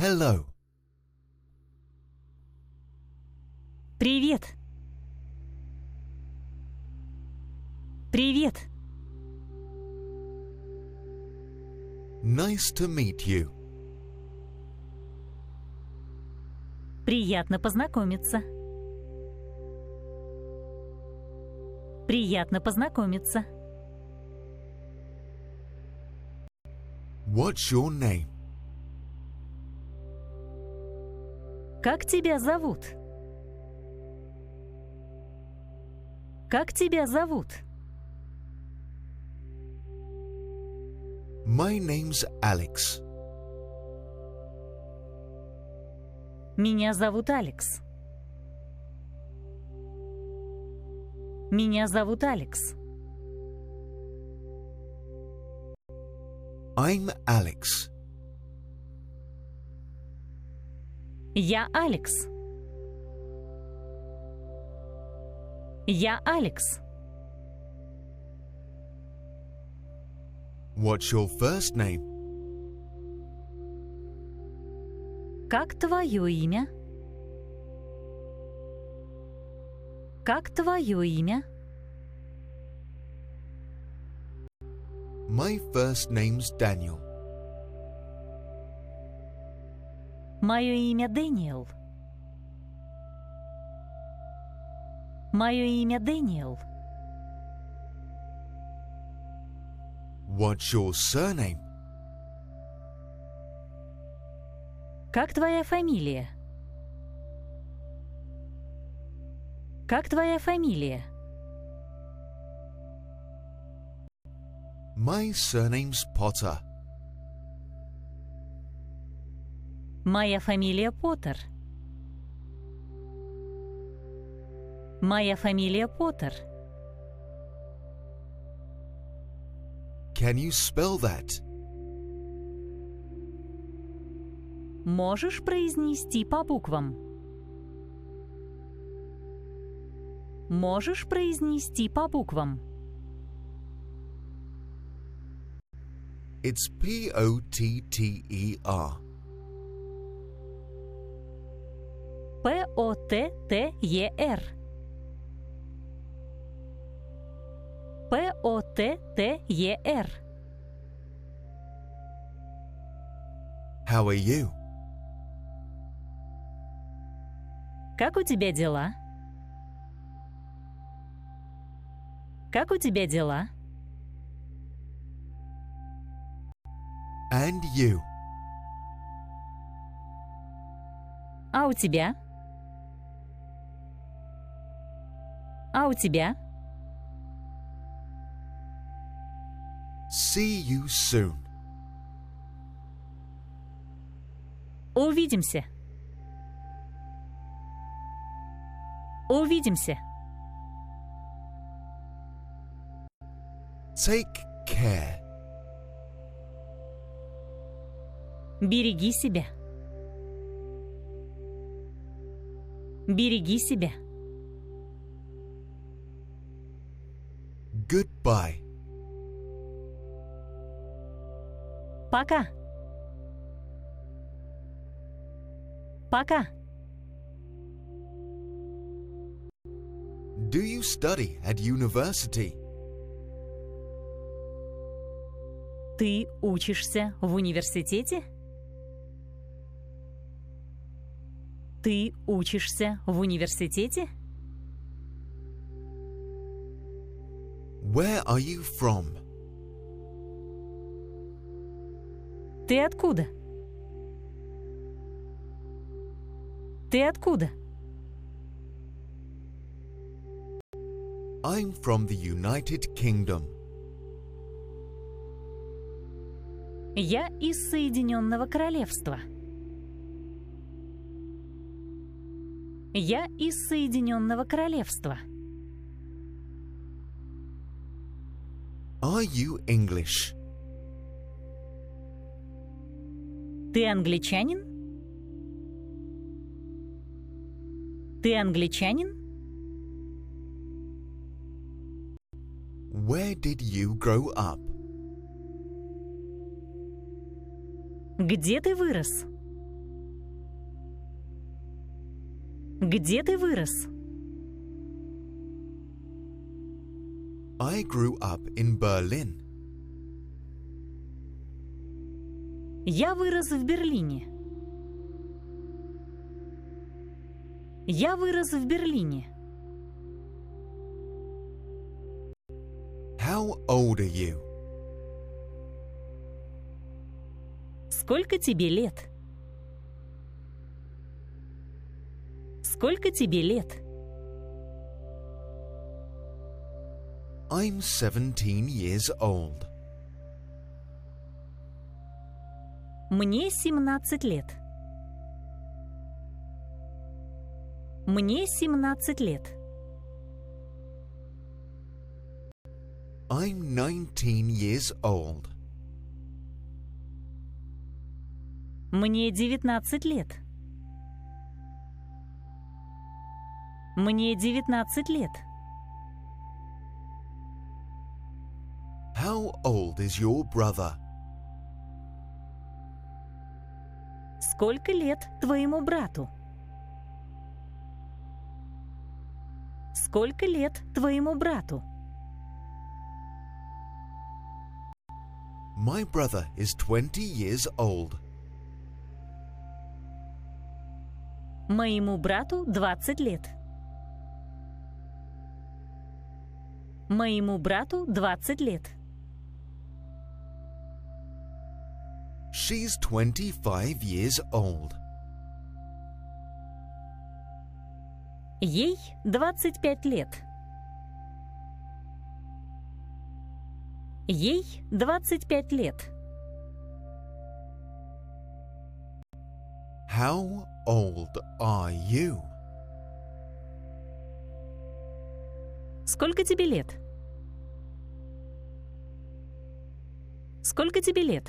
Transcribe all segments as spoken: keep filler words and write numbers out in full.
Hello. Привет. Привет. Nice to meet you. Приятно познакомиться. Приятно познакомиться. What's your name? Как тебя зовут? Как тебя зовут? My name's Alex. Меня зовут Алекс. Меня зовут Алекс. I'm Alex. Я Алекс. Я Алекс. What's your first name? Как твое имя? Как твое имя? My first name's Daniel. Мое имя Дэниел. Мое имя Дэниел. What's your surname? Как твоя фамилия? Как твоя фамилия? My surname's Potter. Моя фамилия Поттер. Моя фамилия Поттер. Can you spell that? Можешь произнести по буквам? Можешь произнести по буквам? It's P O T T E R. П О Т Т Е Р. П О Т Т Е Р. How are you? Как у тебя дела? Как у тебя дела? And you? А у тебя? А у тебя? See you soon. Увидимся. Увидимся. Take care. Береги себя. Береги себя. Goodbye. Пока. Пока. Do you study at university? Ты учишься в университете? Ты учишься в университете? Where are you from? Ты откуда? Ты откуда? I'm from the United Kingdom. Я из Соединенного Королевства. Я из Соединенного Королевства. Are you English? Ты англичанин? Ты англичанин? Where did you grow up? Где ты вырос? Где ты вырос? I grew up in Berlin. Я вырос в Берлине. Я вырос в Берлине. How old are you? Сколько тебе лет? Сколько тебе лет? I'm seventeen years old. Мне семнадцать лет. Мне семнадцать лет. I'm nineteen years old. Мне девятнадцать лет. Мне девятнадцать лет. How old is your brother? Сколько лет твоему брату? Сколько лет твоему брату? My brother is twenty years old. Моему брату двадцать лет. Моему брату двадцать лет. She's twenty-five years old. Ей двадцать пять лет. Ей двадцать пять лет. How old are you? Сколько тебе лет? Сколько тебе лет?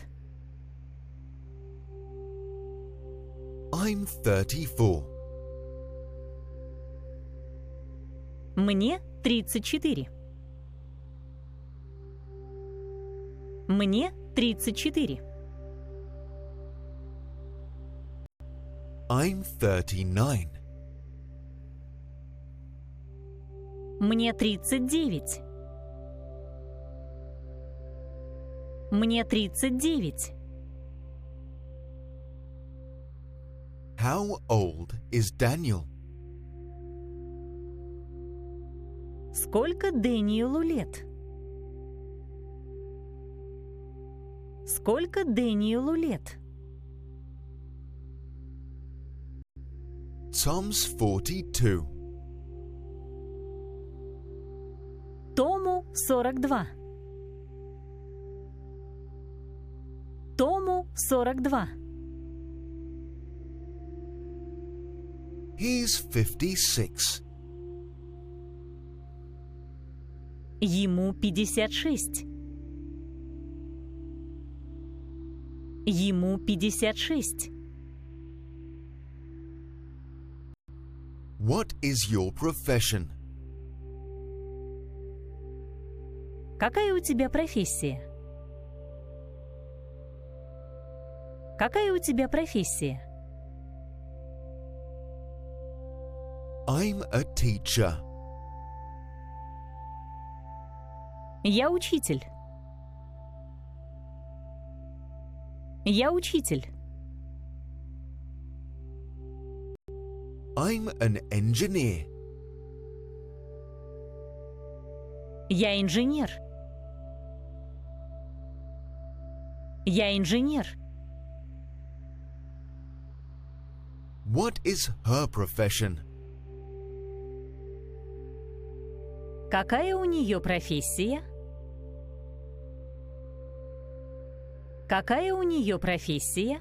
I'm thirty-four. Мне тридцать четыре. Мне тридцать четыре. I'm thirty-nine. Мне тридцать девять. Мне тридцать девять. How old is Daniel? Сколько Дэниелу лет? Сколько Дэниелу лет? Tom's forty-two. Тому сорок два. Тому сорок два. He's fifty-six. Ему пятьдесят шесть. Ему пятьдесят шесть. What is your profession? Какая у тебя профессия? Какая у тебя профессия? I'm a teacher. Я учитель. Я учитель. I'm an engineer. Я инженер. Я инженер. What is her profession? Какая у нее профессия? Какая у нее профессия?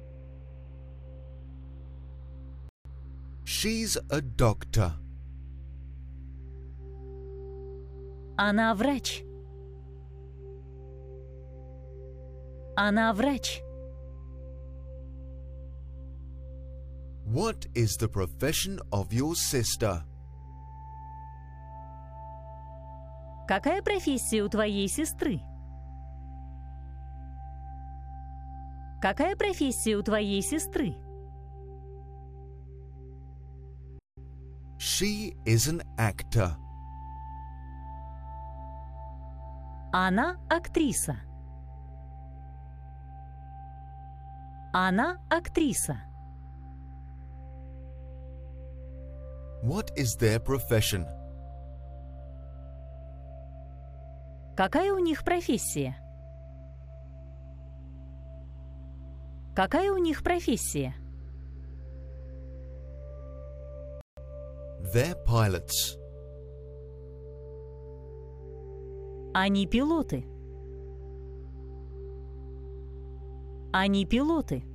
She's a doctor. Она врач. Она врач. What is the profession of your sister? Какая профессия у твоей сестры? Какая профессия у твоей сестры? She is an actor. Она актриса. Она актриса. What is their profession? Какая у них профессия? Какая у них профессия? They're pilots. Они пилоты. Они пилоты.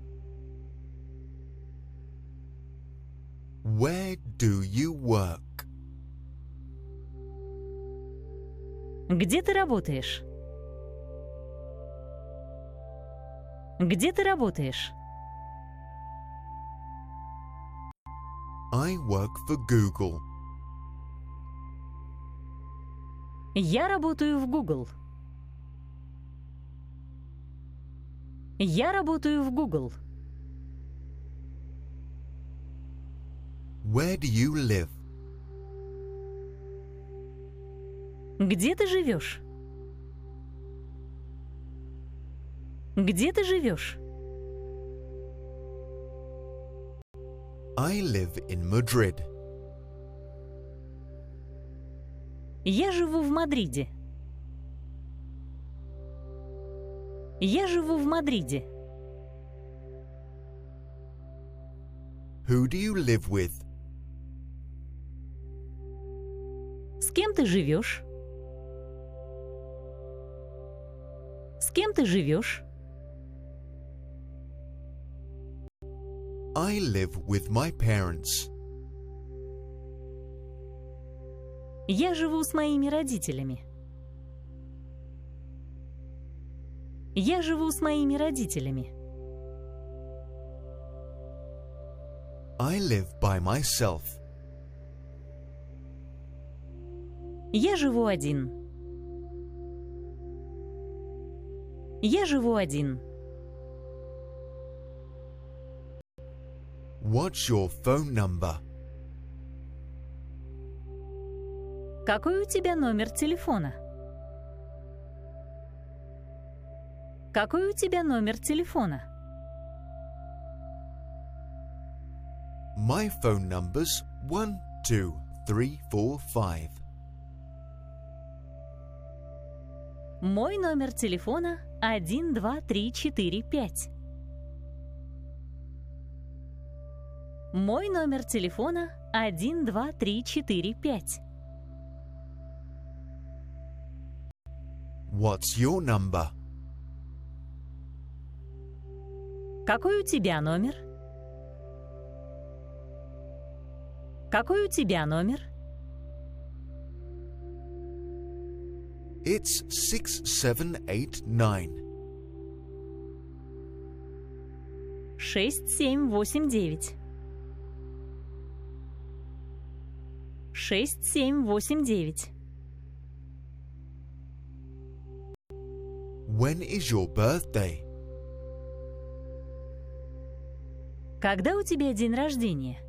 Where do you work? Где ты работаешь? Где ты работаешь? I work for Google. Я работаю в Google. Я работаю в Google. Where do you live? Где ты живешь? Где ты живешь? I live in Madrid. Я живу в Мадриде. Я живу в Мадриде. Who do you live with? С кем ты живешь? С кем ты живешь? I live with my parents. Я живу с моими родителями. Я живу с моими родителями. I live by myself. Я живу один. Я живу один. What's your phone number? Какой у тебя номер телефона? Какой у тебя номер телефона? My phone number's one two three four five. Мой номер телефона один, два, три, четыре, пять. Мой номер телефона один, два, три, четыре, пять. What's your number? Какой у тебя номер? Какой у тебя номер? It's six seven eight nine. Шесть, семь, восемь, девять. Шесть, семь, восемь, девять. When is your birthday? Когда у тебя день рождения?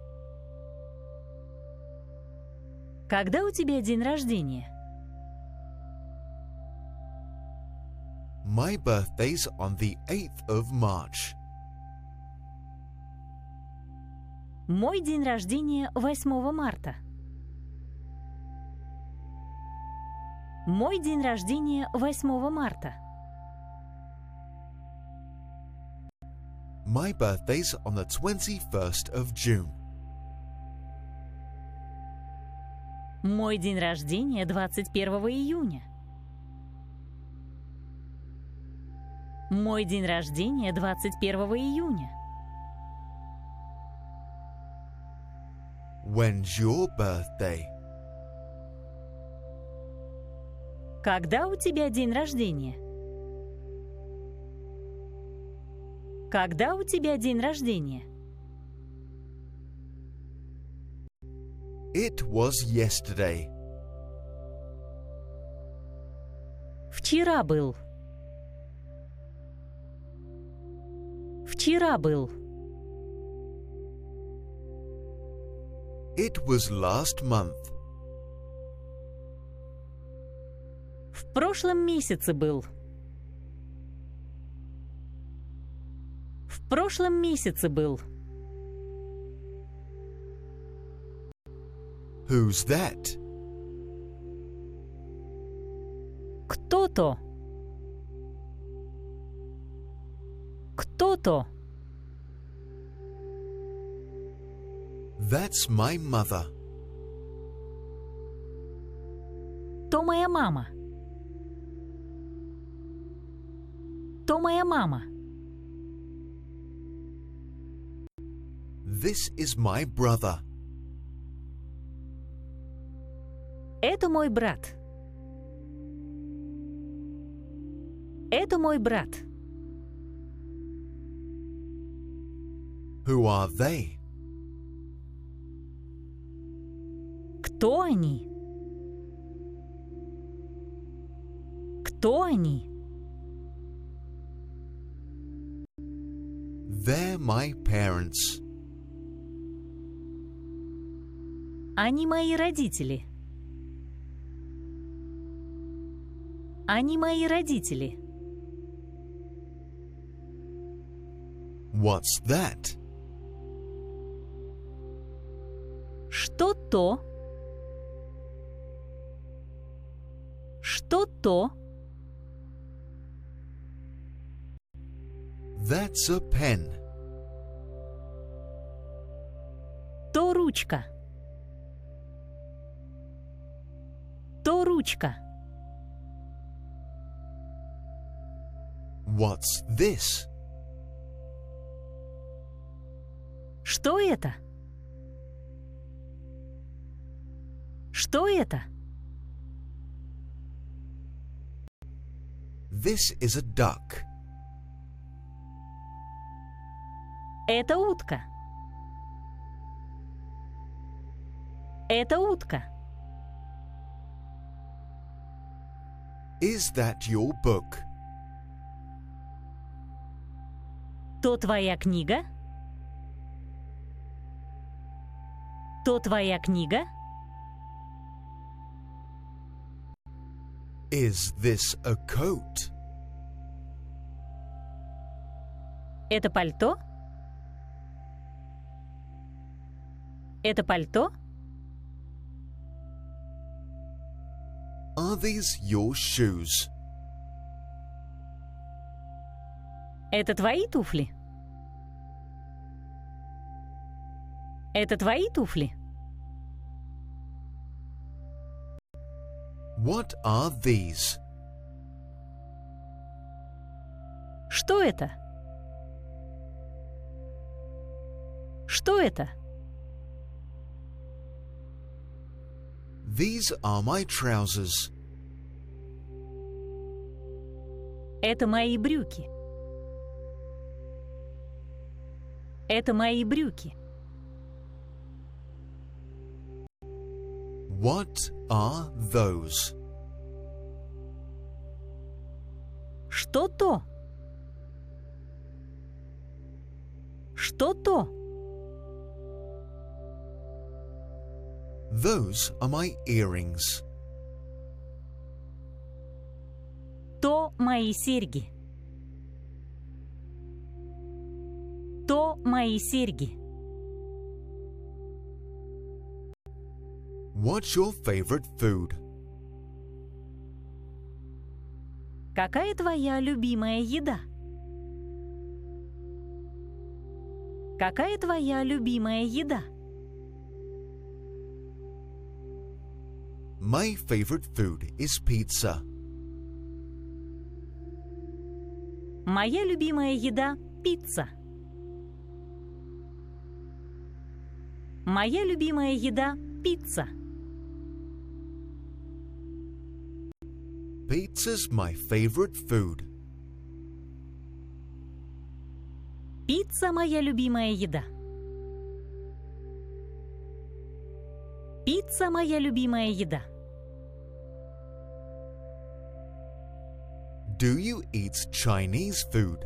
Когда у тебя день рождения? My birthday's on the eighth of March. Мой день рождения восьмого марта. Мой день рождения восьмого марта. My birthday's on the twenty-first of June. Мой день рождения двадцать первого июня. Мой день рождения двадцать первого июня. When's your birthday? Когда у тебя день рождения? Когда у тебя день рождения? It was yesterday. Вчера был. Вчера был. It was last month. В прошлом месяце был. В прошлом месяце был. Who's that? Кто-то. Кто-то. That's my mother. То моя мама. То моя мама. This is my brother. Это мой брат. Это мой брат. Who are they? Кто они? Кто они? They're my parents. Они мои родители. Они мои родители. What's that? Что то? Что то? That's a pen. То ручка. То ручка. What's this? Что это? Что это? This is a duck. Это утка. Это утка. Is that your book? То твоя книга? То твоя книга? Is this a coat? Это пальто? Это пальто? Are these your shoes? Это твои туфли? Это твои туфли? What are these? Что это? Что это? These are my trousers. Это мои брюки. Это мои брюки. What are those? Что то? Что то? Those are my earrings. То мои серьги. То мои серьги. What's your favorite food? Какая твоя любимая еда? Какая твоя любимая еда? My favorite food is pizza. Моя любимая еда – пицца. Моя любимая еда – пицца. Pizza's my favorite food. Пицца – моя любимая еда. Пицца – моя любимая еда. Do you eat Chinese food?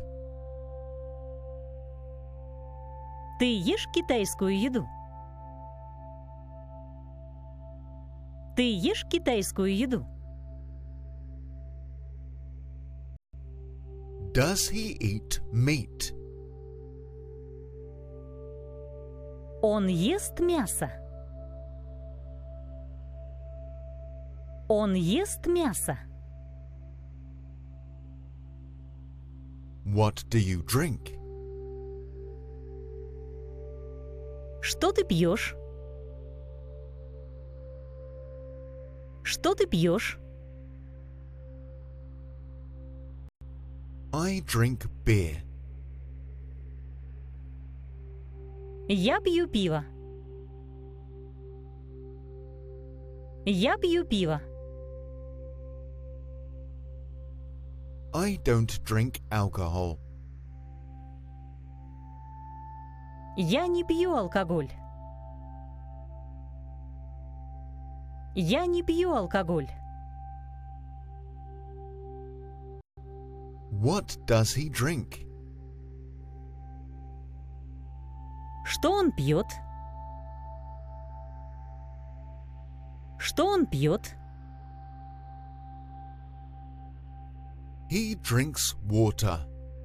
Ты ешь китайскую еду? Ты ешь китайскую еду? Does he eat meat? Он ест мясо. Он ест мясо. What do you drink? Что ты пьешь? Что ты пьешь? I drink beer. Я пью пиво. Я пью пиво. I don't drink alcohol. Я не пью алкоголь. Я не пью алкоголь. What does he drink? Что он пьет? Что он пьет? He drinks water.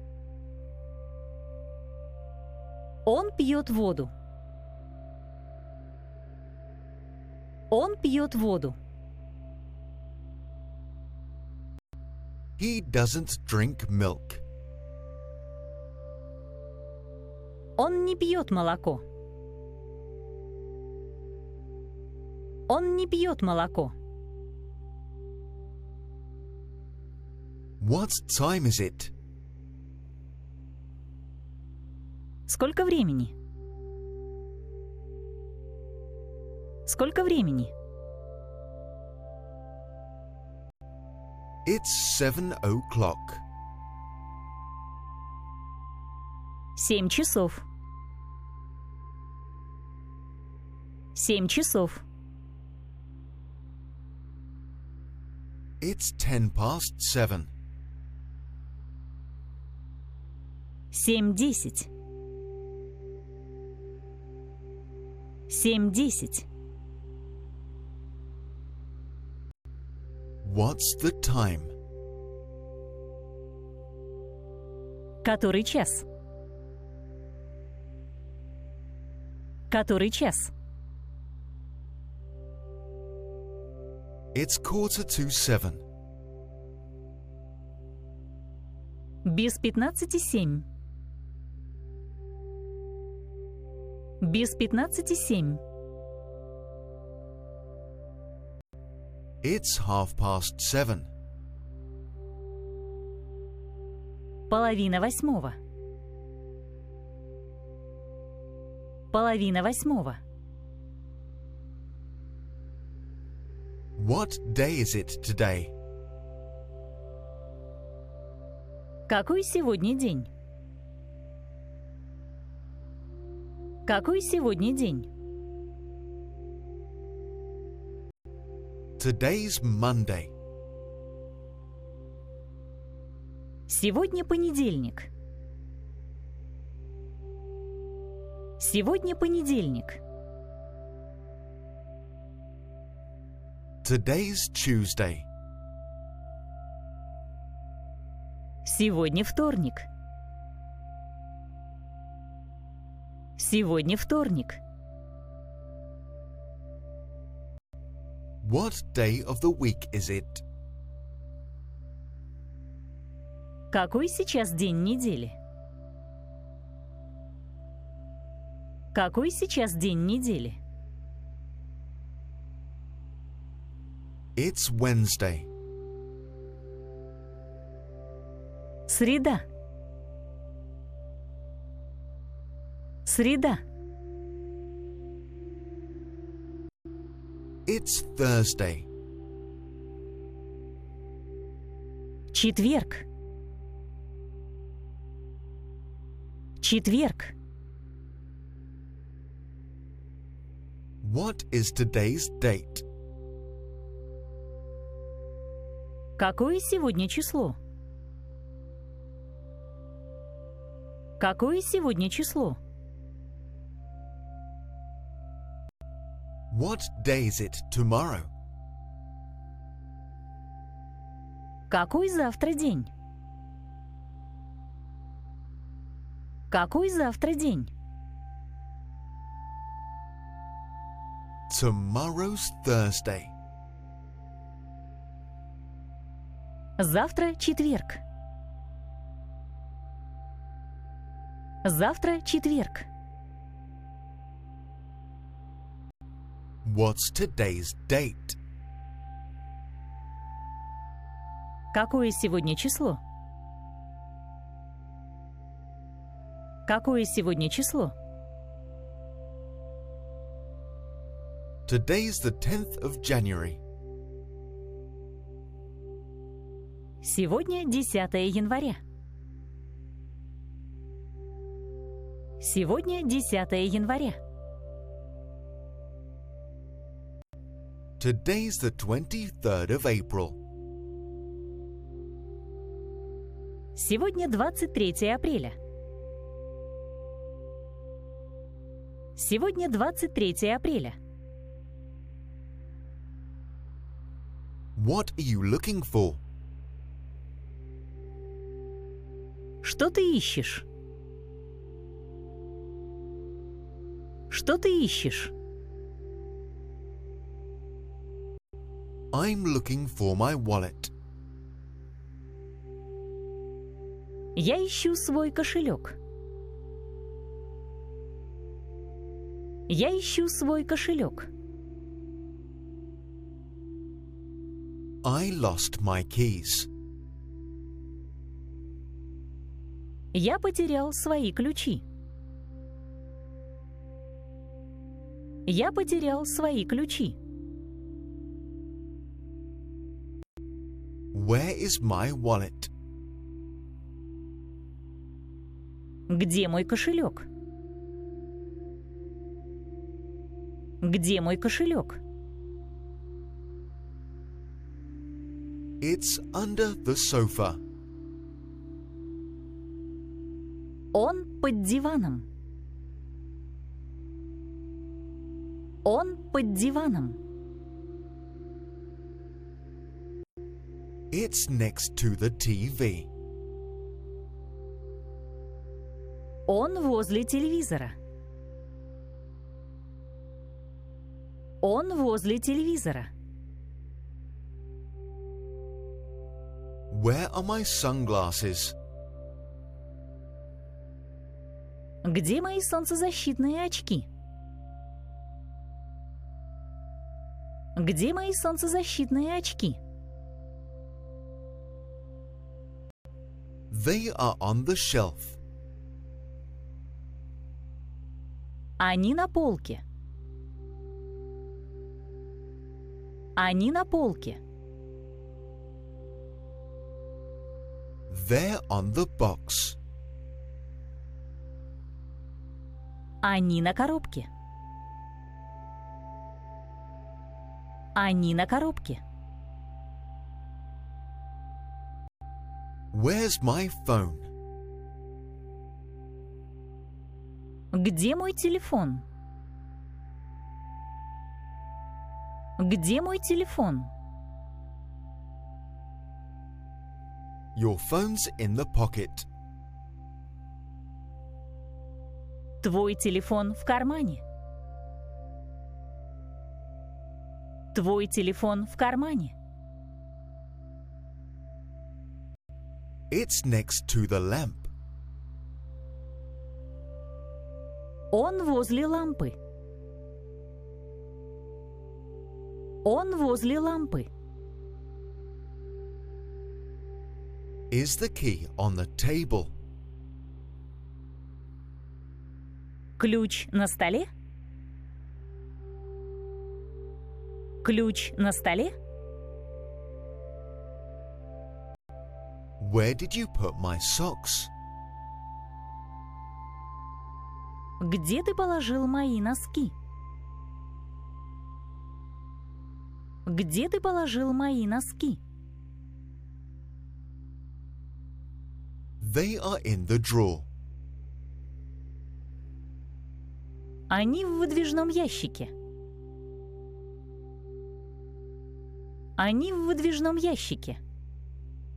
Он пьет воду. Он пьет воду. He doesn't drink milk. Он не пьет молоко. Он не пьет молоко. What time is it? Сколько времени? Сколько времени? It's seven o'clock. Семь часов. Семь часов. It's ten past seven. Семь десять. Семь десять. What's the time? Который час? Который час? It's quarter to seven. Без пятнадцати семь. Без пятнадцати семь. It's half past seven. Половина восьмого. Половина восьмого. What day is it today? Какой сегодня день? Какой сегодня день? Today's Monday. Сегодня понедельник. Сегодня понедельник. Today's Tuesday. Сегодня вторник. Сегодня вторник. What day of the week is it? Какой сейчас день недели? Какой сейчас день недели? It's Wednesday. Среда. Среда. It's Thursday. Четверг. Четверг. What is today's date? Какое сегодня число? Какое сегодня число? What day is it tomorrow? Какой завтра день? Какой завтра день? Tomorrow's Thursday. Завтра четверг. Завтра четверг. What's today's date? Какое сегодня число? Какое сегодня число? Today's the tenth of January. Сегодня десятое января. Сегодня десятое января. Today's the twenty-third of April. Сегодня двадцать третье апреля. Сегодня двадцать третье апреля. What are you looking for? Что ты ищешь? Что ты ищешь? I'm looking for my wallet. Я ищу свой кошелек. Я ищу свой кошелек. I lost my keys. Я потерял свои ключи. Я потерял свои ключи. Where is my wallet? Где мой кошелек? Где мой кошелек? It's under the sofa. Он под диваном. Он под диваном. It's next to the T V. Он возле телевизора. Он возле телевизора. Where are my sunglasses? Где мои солнцезащитные очки? Где мои солнцезащитные очки? They are on the shelf. Они на полке. Они на полке. They're on the box. Они на коробке. Они на коробке. Where's my phone? Где мой телефон? Где мой телефон? Your phone's in the pocket. Твой телефон в кармане. Твой телефон в кармане. It's next to the lamp. Он возле лампы. Он возле лампы. Is the key on the table? Ключ на столе? Ключ на столе? Where did you put my socks? Где ты положил мои носки? Где ты положил мои носки? They are in the drawer. Они в выдвижном ящике. Они в выдвижном ящике. Они в выдвижном ящике.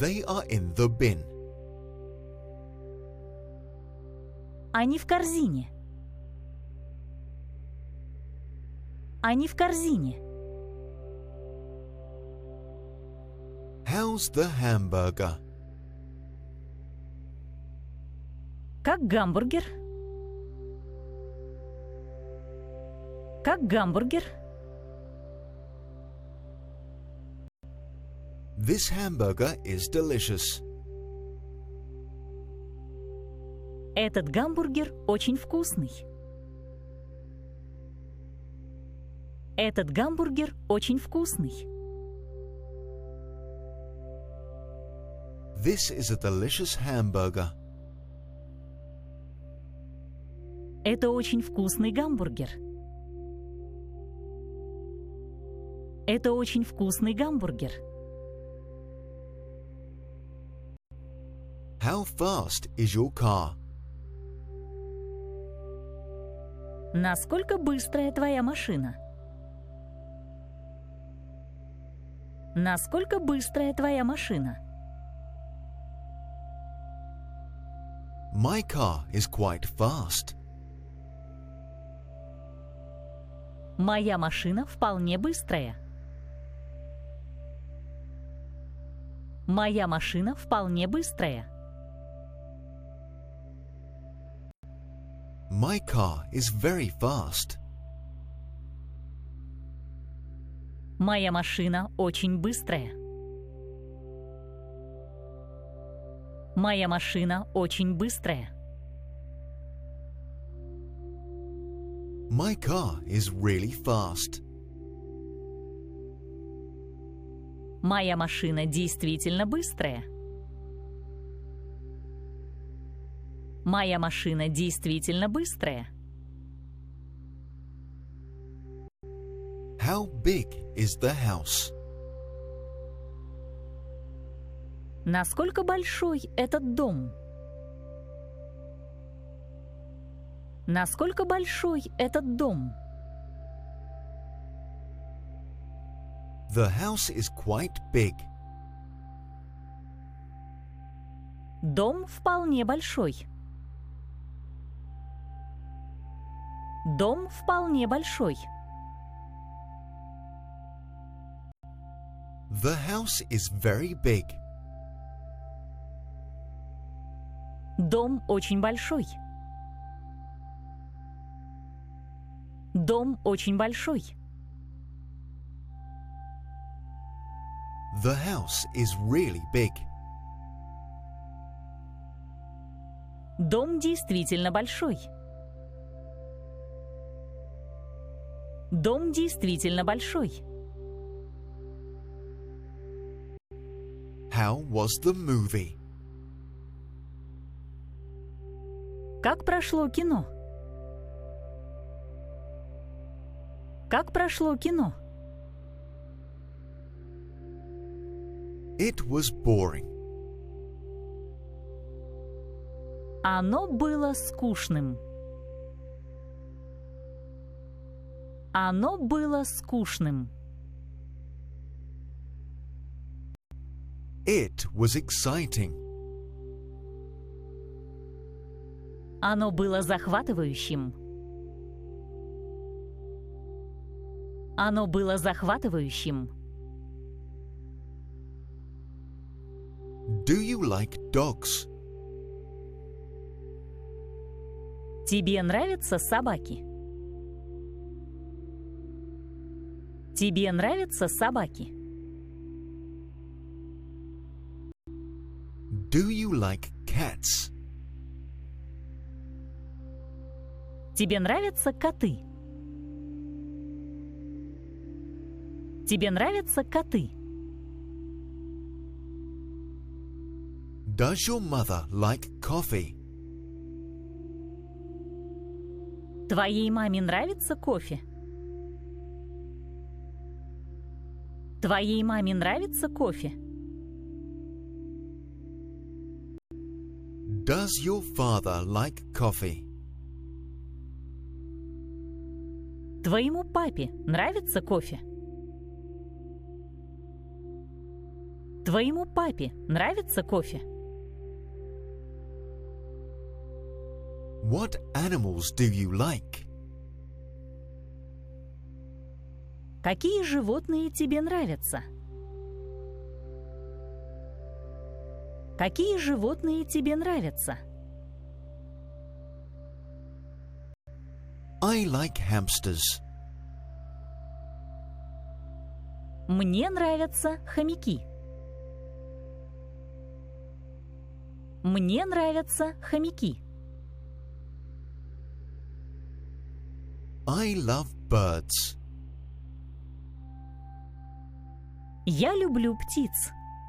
They are in the bin. Они в корзине. Они в корзине. How's the hamburger? Как гамбургер? Как гамбургер? This hamburger is delicious. Этот гамбургер очень вкусный. Этот гамбургер очень вкусный. This is a delicious hamburger. Это очень вкусный гамбургер. Это очень вкусный гамбургер. How fast is your car? Насколько быстрая твоя машина? Насколько быстрая твоя машина? My car is quite fast. Моя машина вполне быстрая. Моя машина вполне быстрая. My car is very fast. Моя машина очень быстрая. Моя машина очень быстрая. My car is really fast. Моя машина действительно быстрая. Моя машина действительно быстрая. How big is the house? Насколько большой этот дом? Насколько большой этот дом? The house is quite big. Дом вполне большой. Дом вполне большой. The house is very big. Дом очень большой. Дом очень большой. The house is really big. Дом действительно большой. Дом действительно большой. How was the movie? Как прошло кино? Как прошло кино? It was boring. Оно было скучным. Оно было скучным. It was exciting. Оно было захватывающим. Оно было захватывающим. Do you like dogs? Тебе нравятся собаки? Тебе нравятся собаки? Do you like cats? Тебе нравятся коты? Тебе нравятся коты? Does your mother like coffee? Твоей маме нравится кофе? Твоей маме нравится кофе? Does your father like coffee? Твоему папе нравится кофе? Твоему папе нравится кофе? What animals do you like? Какие животные тебе нравятся? Какие животные тебе нравятся? I like hamsters. Мне нравятся хомяки. Мне нравятся хомяки. I love birds. Я люблю птиц.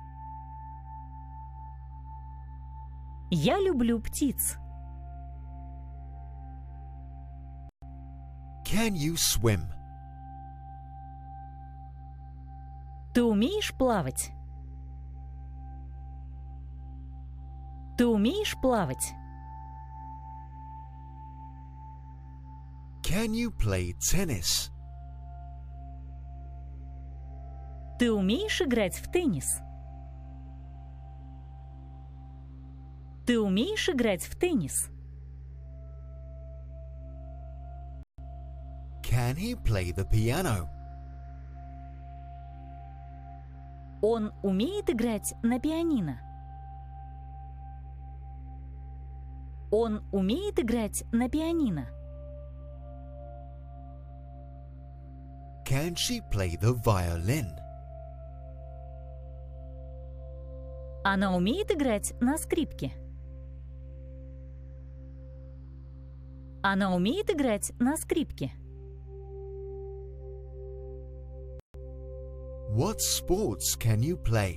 Я люблю птиц. Can you swim? Ты умеешь плавать? Ты умеешь плавать? Can you play tennis? Ты умеешь играть в теннис? Ты умеешь играть в теннис? Can he play the piano? Он умеет играть на пианино? Он умеет играть на пианино? Can she play the violin? Она умеет играть на скрипке? Она умеет играть на скрипке? What sports can you play?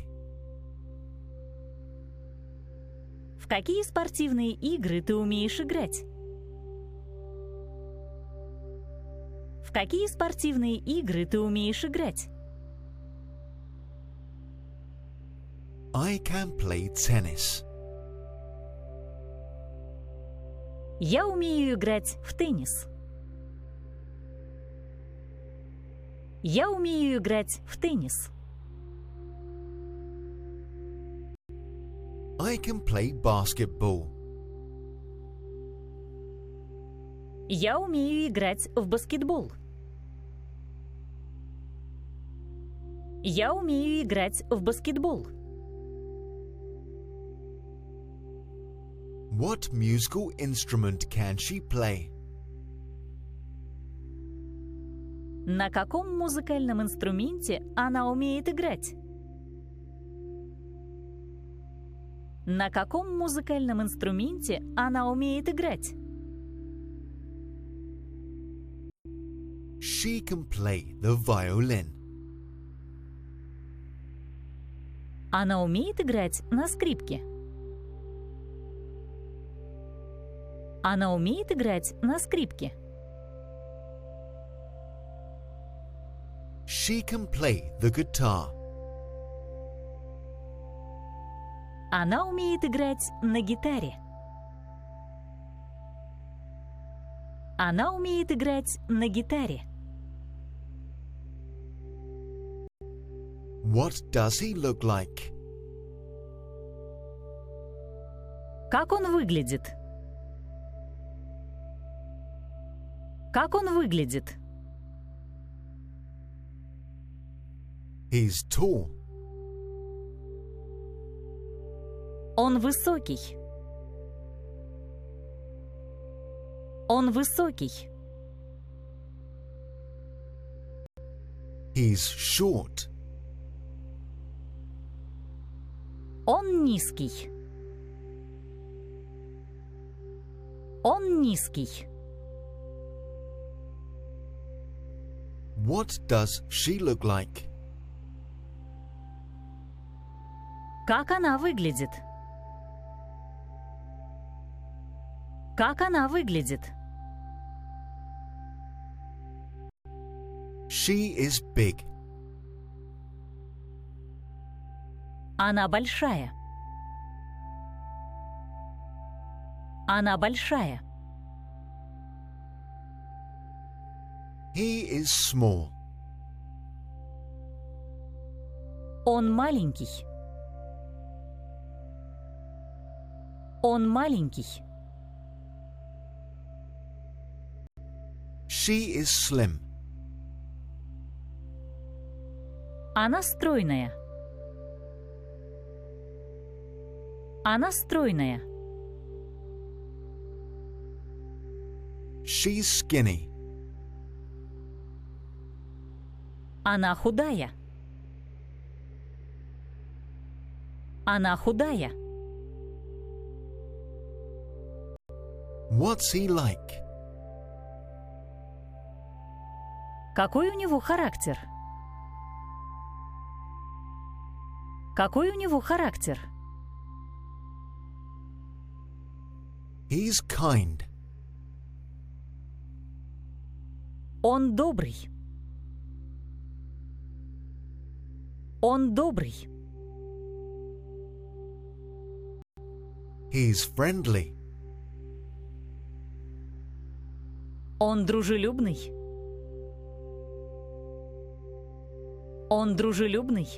В какие спортивные игры ты умеешь играть? В какие спортивные игры ты умеешь играть? I can play tennis. Я умею играть в теннис. Я умею играть в теннис. I can play basketball. Я умею играть в баскетбол. Я умею играть в баскетбол. What musical instrument can she play? На каком музыкальном инструменте она умеет играть? На каком музыкальном инструменте она умеет играть? She can play the violin. Она умеет играть на скрипке. Она умеет играть на скрипке. She can play the guitar. Она умеет играть на гитаре. Она умеет играть на гитаре. What does he look like? Как он выглядит? Как он выглядит? He's tall. Он высокий. Он высокий. He's short. Он низкий. Он низкий. What does she look like? Как она выглядит? Как она выглядит? She is big. Она большая. Она большая. He is small. Он маленький. Он маленький. She is slim. Она стройная. Она стройная. She's skinny. Она худая. Она худая. What's he like? Какой у него характер? Какой у него характер? He's kind. Он добрый. Он добрый. He's friendly. Он дружелюбный. Он дружелюбный.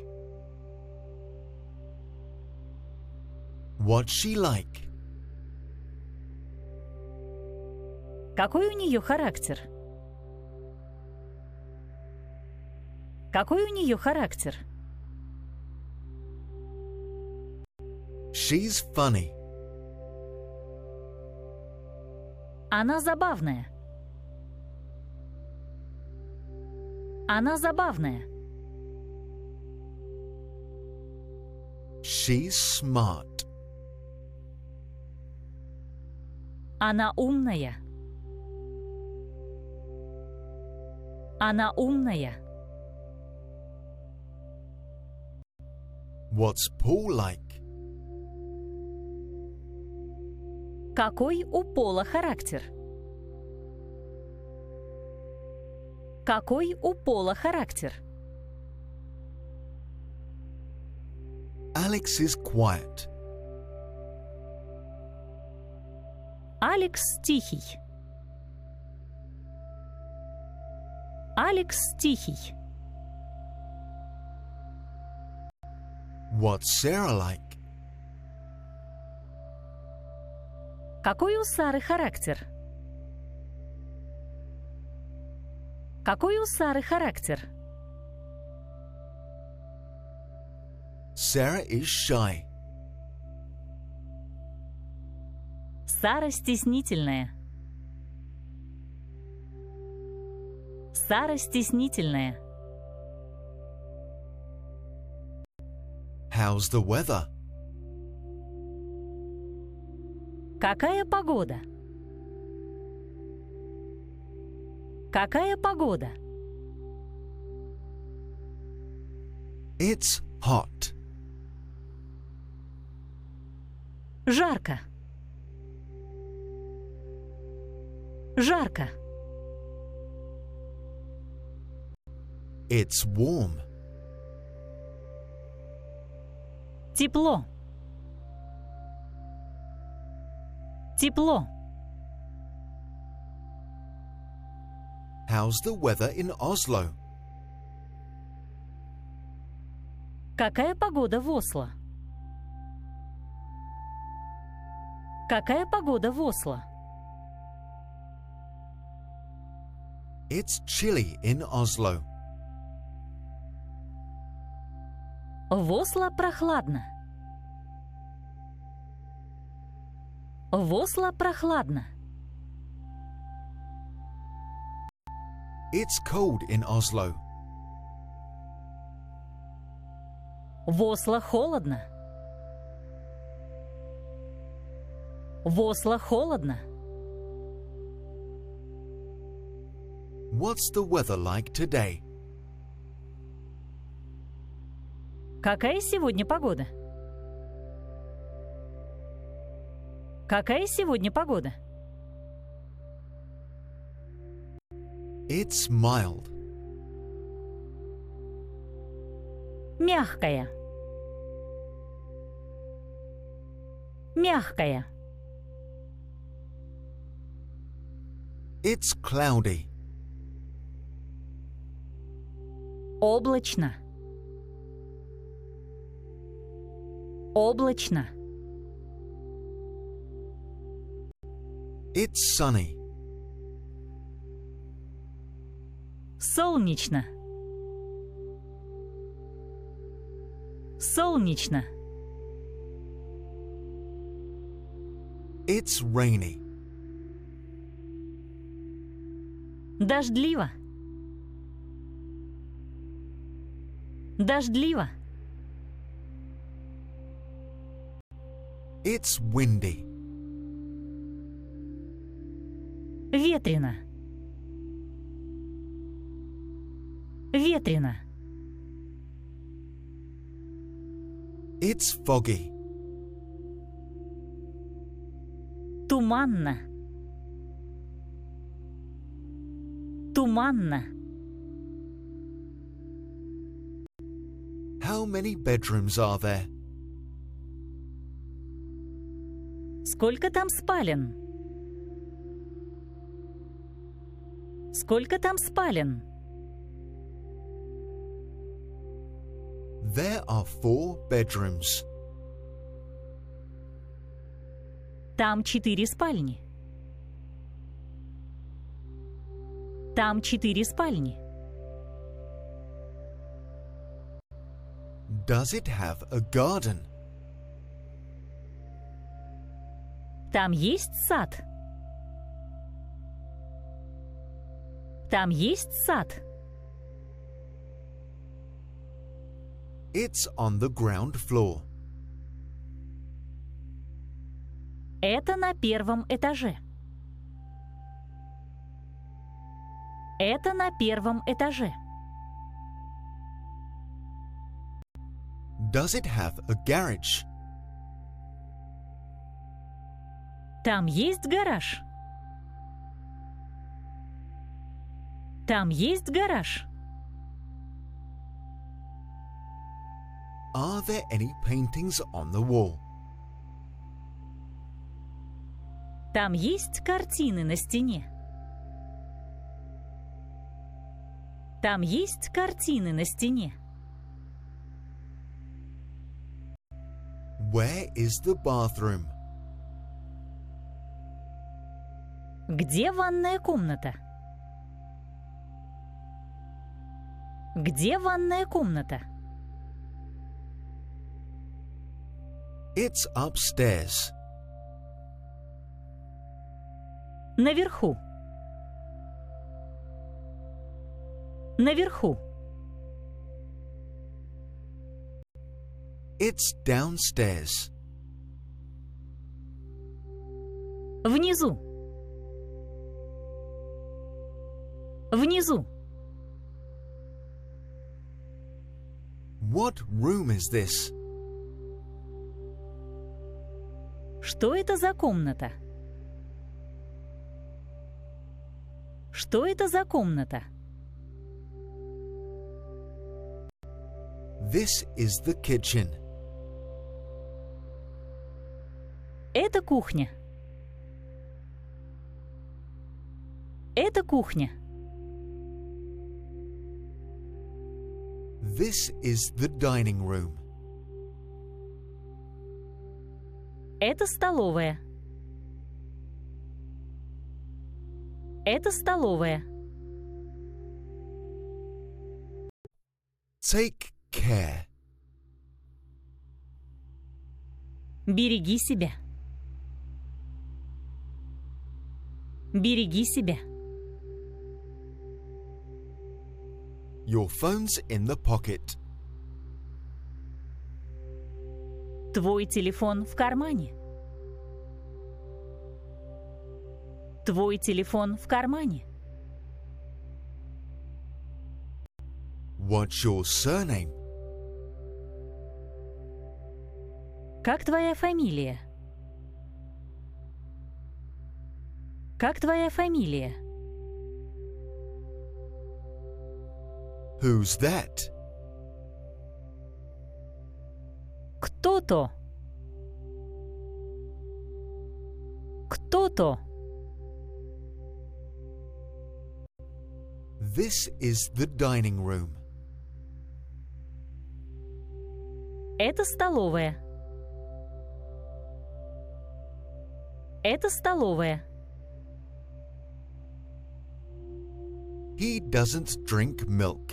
What's she like? Какой у нее характер? Какой у нее характер? She's funny. Она забавная. Она забавная. She's smart. Она умная. Она умная. What's Paul like? Какой у Пола характер? Какой у Пола характер? Alex is quiet. Алекс тихий. Алекс тихий. What's Sarah like? Какой у Сары характер? Какой у Сары характер? Sarah is shy. Сара стеснительная. Сара стеснительная. How's the weather? Какая погода? Какая погода? It's hot. Жарко. Жарко. It's warm. Тепло. Тепло. How's the weather in Oslo? Какая погода в Осло? Какая погода в Осло? It's chilly in Oslo. В Осло прохладно. В Осло прохладно. It's cold in Oslo. В Осло холодно. В Осло холодно. What's the weather like today? Какая сегодня погода? Какая сегодня погода? It's mild. Мягкая. Мягкая. It's cloudy. Облачно. Облачно. It's sunny. Солнечно. Солнечно. It's rainy. Дождливо. Дождливо. It's windy. Ветрено. Ветрено. It's foggy. Туманно. Туманно. How many bedrooms are there? Сколько там спален? Сколько там спален? There are four bedrooms. Там четыре спальни. Там четыре спальни. Does it have a garden? Там есть сад. Там есть сад. It's on the ground floor. Это на первом этаже. Это на первом этаже. Does it have a garage? Там есть гараж. Там есть гараж. Are there any paintings on the wall? Там есть картины на стене. Там есть картины на стене. Where is the bathroom? Где ванная комната? Где ванная комната? It's upstairs. Наверху. Наверху. It's downstairs. Внизу. Внизу. What room is this? Что это за комната? Что это за комната? This is the kitchen. Это кухня. Это кухня. This is the dining room. Это столовая. Это столовая. Take care. Береги себя. Береги себя. Your phone's in the pocket. Твой телефон в кармане. Твой телефон в кармане. What's your surname? Как твоя фамилия? Как твоя фамилия? Who's that? Кто-то. Кто-то. This is the dining room. Это столовая. Это столовая. He doesn't drink milk.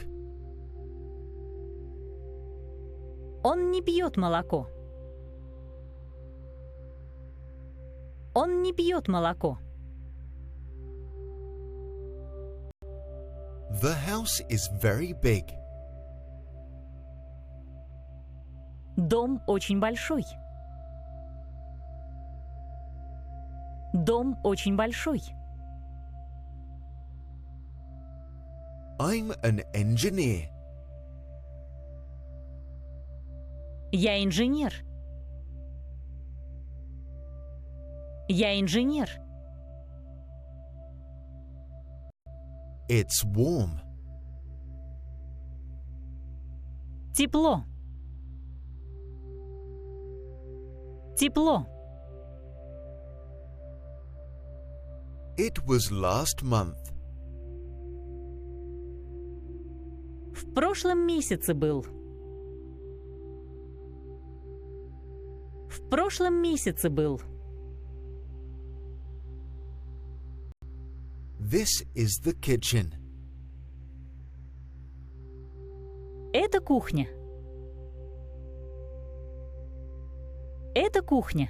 Он не пьет молоко. Он не пьет молоко. The house is very big. Дом очень большой. Дом очень большой. I'm an engineer. Я инженер. Я инженер. It's warm. Тепло. Тепло. It was last month. В прошлом месяце был. В прошлом месяце был. This is the kitchen. Это кухня. Это кухня.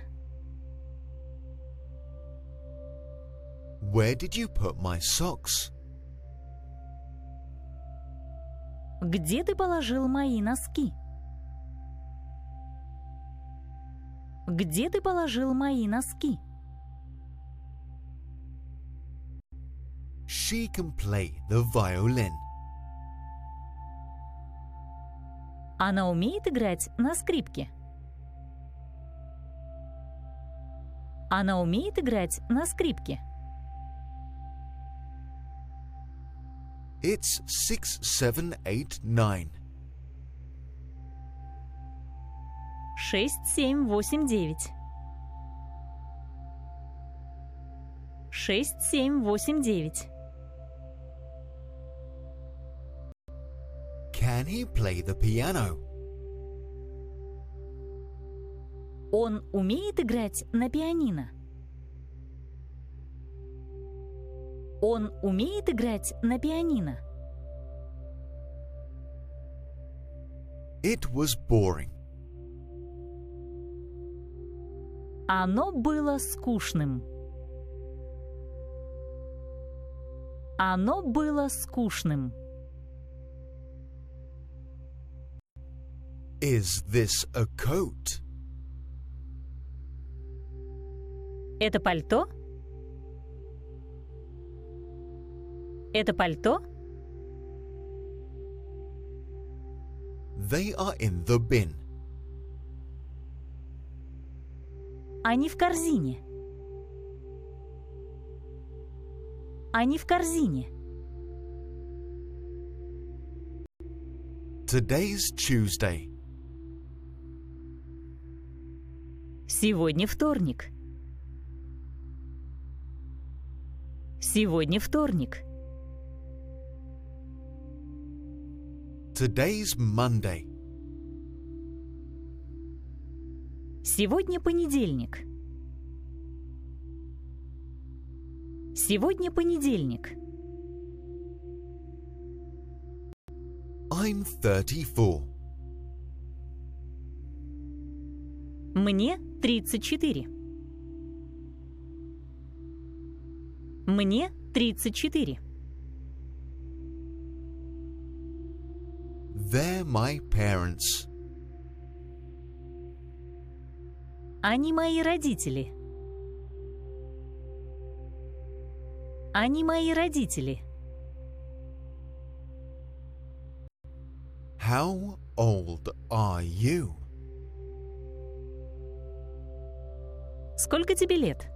Where did you put my socks? Где ты положил мои носки? Где ты положил мои носки? She can play the violin. Она умеет играть на скрипке. Она умеет играть на скрипке. It's six, seven, eight, nine. Шесть, семь, восемь, девять. Шесть, семь, восемь, девять. Can he play the piano? Он умеет играть на пианино. Он умеет играть на пианино. It was boring. Оно было скучным. Оно было скучным. Is this a coat? Это пальто? Это пальто? They are in the bin. Они в корзине. Они в корзине. Today's Tuesday. Сегодня вторник. Сегодня вторник. Today's Monday. Сегодня понедельник. Сегодня понедельник. I'm thirty-four. Мне тридцать четыре. Мне тридцать четыре. They're my parents. Они мои родители. Они мои родители. How old are you? Сколько тебе лет?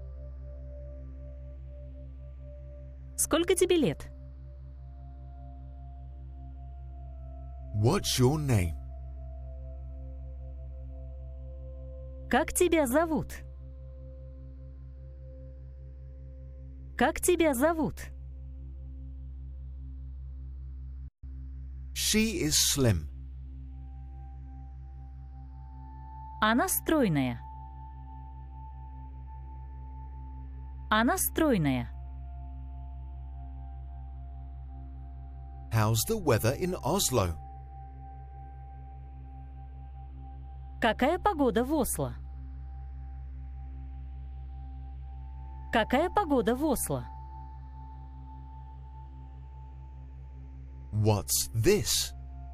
Сколько тебе лет? What's your name? Как тебя зовут? Как тебя зовут? She is slim. Она стройная. Она стройная. How's the weather in Oslo? Какая погода в Осло? Какая погода в Осло? What's this?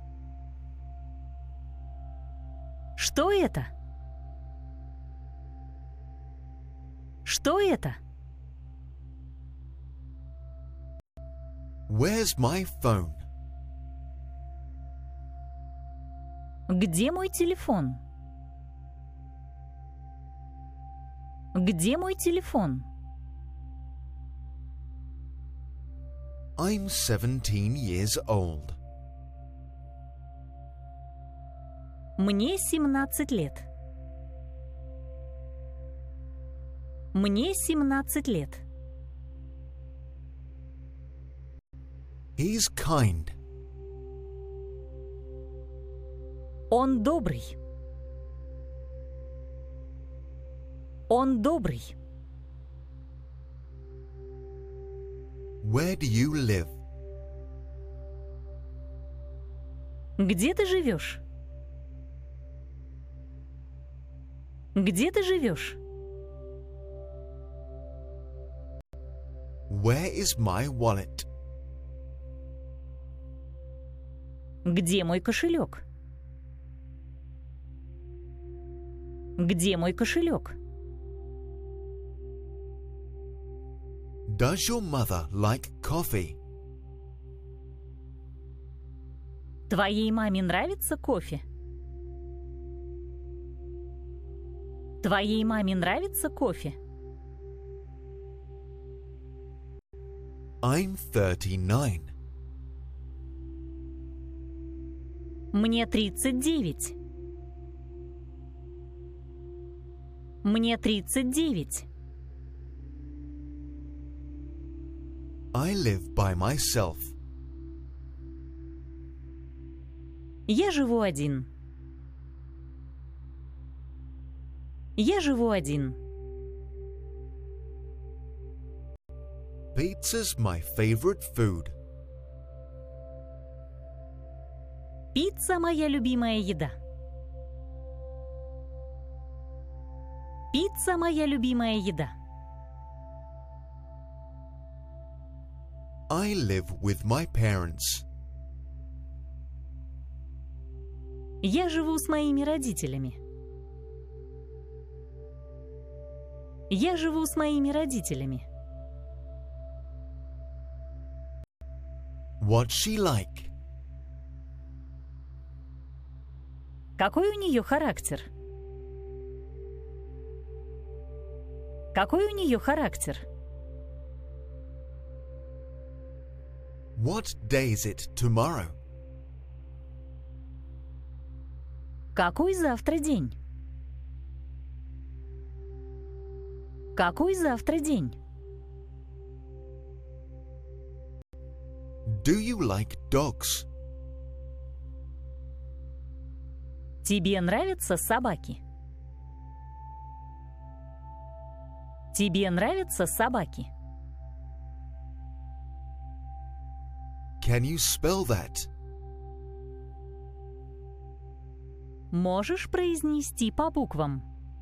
Что это? Что это? Where's my phone? Где мой телефон? Где мой телефон? I'm seventeen years old. Мне семнадцать лет. Мне семнадцать лет. He's kind. Он добрый. Он добрый. Where do you live? Где ты живешь? Где ты живешь? Where is my wallet? Где мой кошелек? Где мой кошелек? Does your mother like coffee? Твоей маме нравится кофе? Твоей маме нравится кофе? I'm thirty-nine. Мне тридцать девять. Мне тридцать девять. I live by myself. Я живу один. Я живу один. Pizza's my favorite food. Пицца – моя любимая еда. Пицца – моя любимая еда. I live with my parents. Я живу с моими родителями. Я живу с моими родителями. What's she like? Какой у нее характер? Какой у нее характер? What day is it tomorrow? Какой завтра день? Какой завтра день? Do you like dogs? Тебе нравятся собаки? Тебе нравятся собаки? Can you spell that? Можешь произнести по буквам?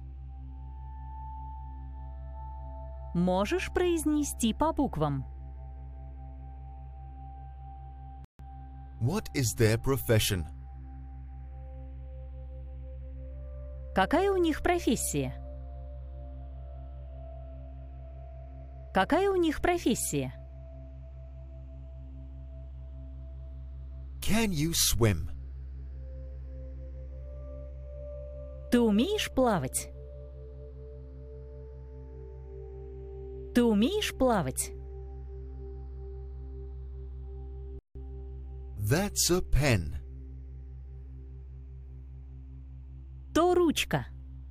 Можешь произнести по буквам? What is their profession? Какая у них профессия? Какая у них профессия? Can you swim? Ты умеешь плавать? Ты умеешь плавать? That's a pen. То ручка.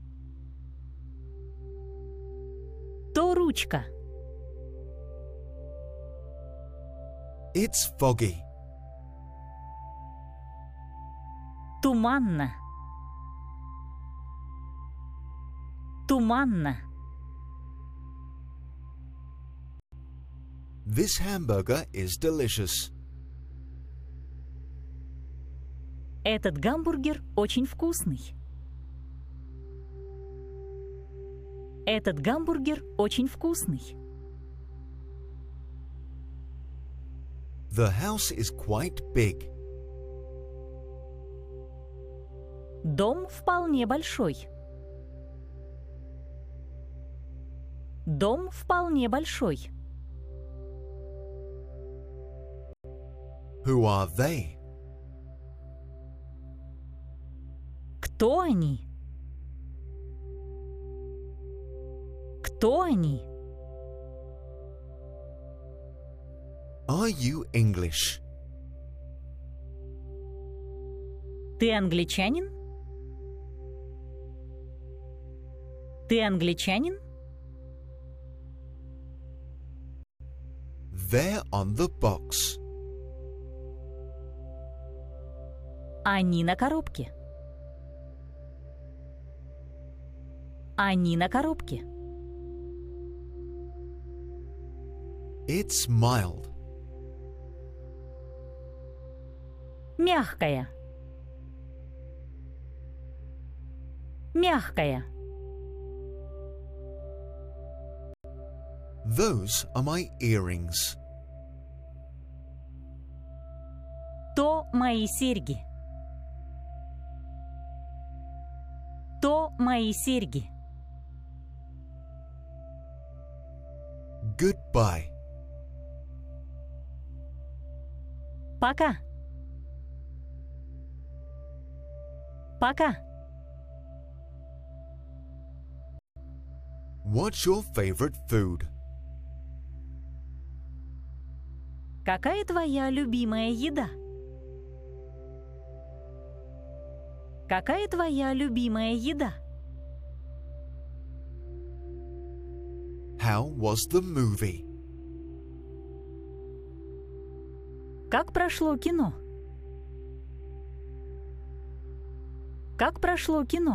То ручка. It's foggy. Туманно. Туманно. This hamburger is delicious. Этот гамбургер очень вкусный. Этот гамбургер очень вкусный. The house is quite big. Дом вполне большой. Дом вполне большой. Who are they? Кто они? Кто они? Are you English? Ты англичанин? Ты англичанин? They're on the box. Они на коробке. Они на коробке. It's mild. Мягкая. Мягкая. Those are my earrings. То мои серьги. То мои серьги. Goodbye. Пока. Пока. What's your favorite food? Какая твоя любимая еда? Какая твоя любимая еда? How was the movie? Как прошло кино? Как прошло кино?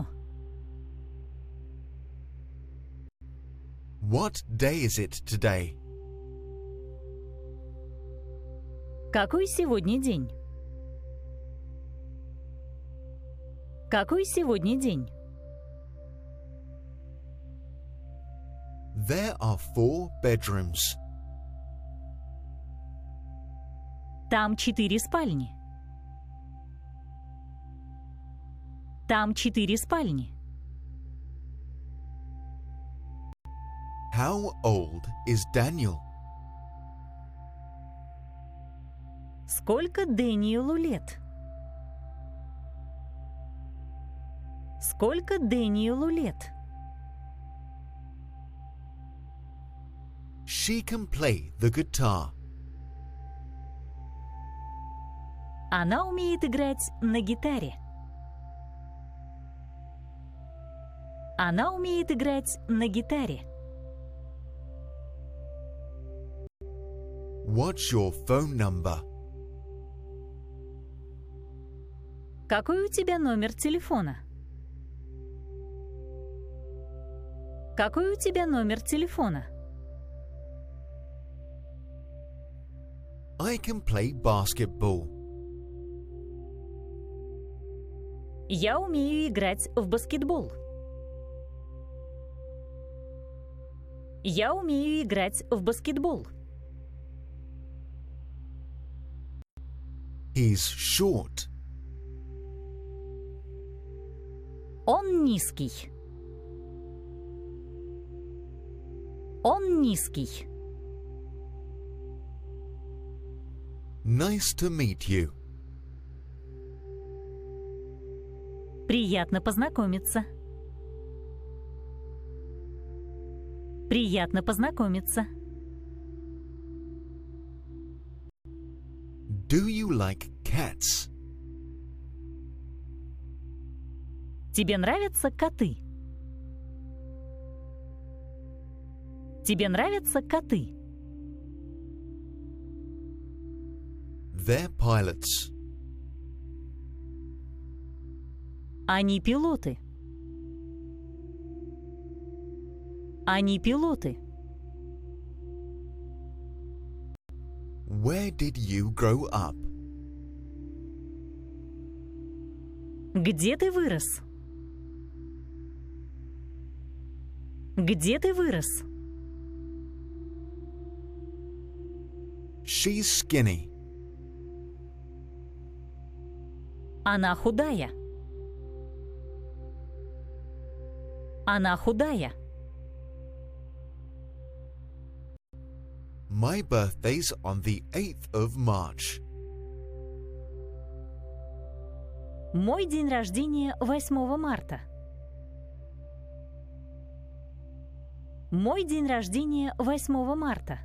What day is it today? Какой сегодня день? Какой сегодня день? There are four bedrooms. Там четыре спальни. Там четыре спальни. How old is Daniel? Сколько Дэниелу лет? Сколько Дэниелу лет? She can play the guitar. Она умеет играть на гитаре. Она умеет играть на гитаре. What's your phone number? Какой у тебя номер телефона? Какой у тебя номер телефона? I can play basketball. Я умею играть в баскетбол. Я умею играть в баскетбол. He's short. Он низкий. Он низкий. Nice to meet you. Приятно познакомиться. Приятно познакомиться. Do you like cats? Тебе нравятся коты? Тебе нравятся коты? They're pilots. Они пилоты. Они пилоты. Where did you grow up? Где ты вырос? Где ты вырос? She's skinny. Она худая. Она худая. My birthday's on the eighth of March. Мой день рождения восьмого марта. Мой день рождения восьмого марта.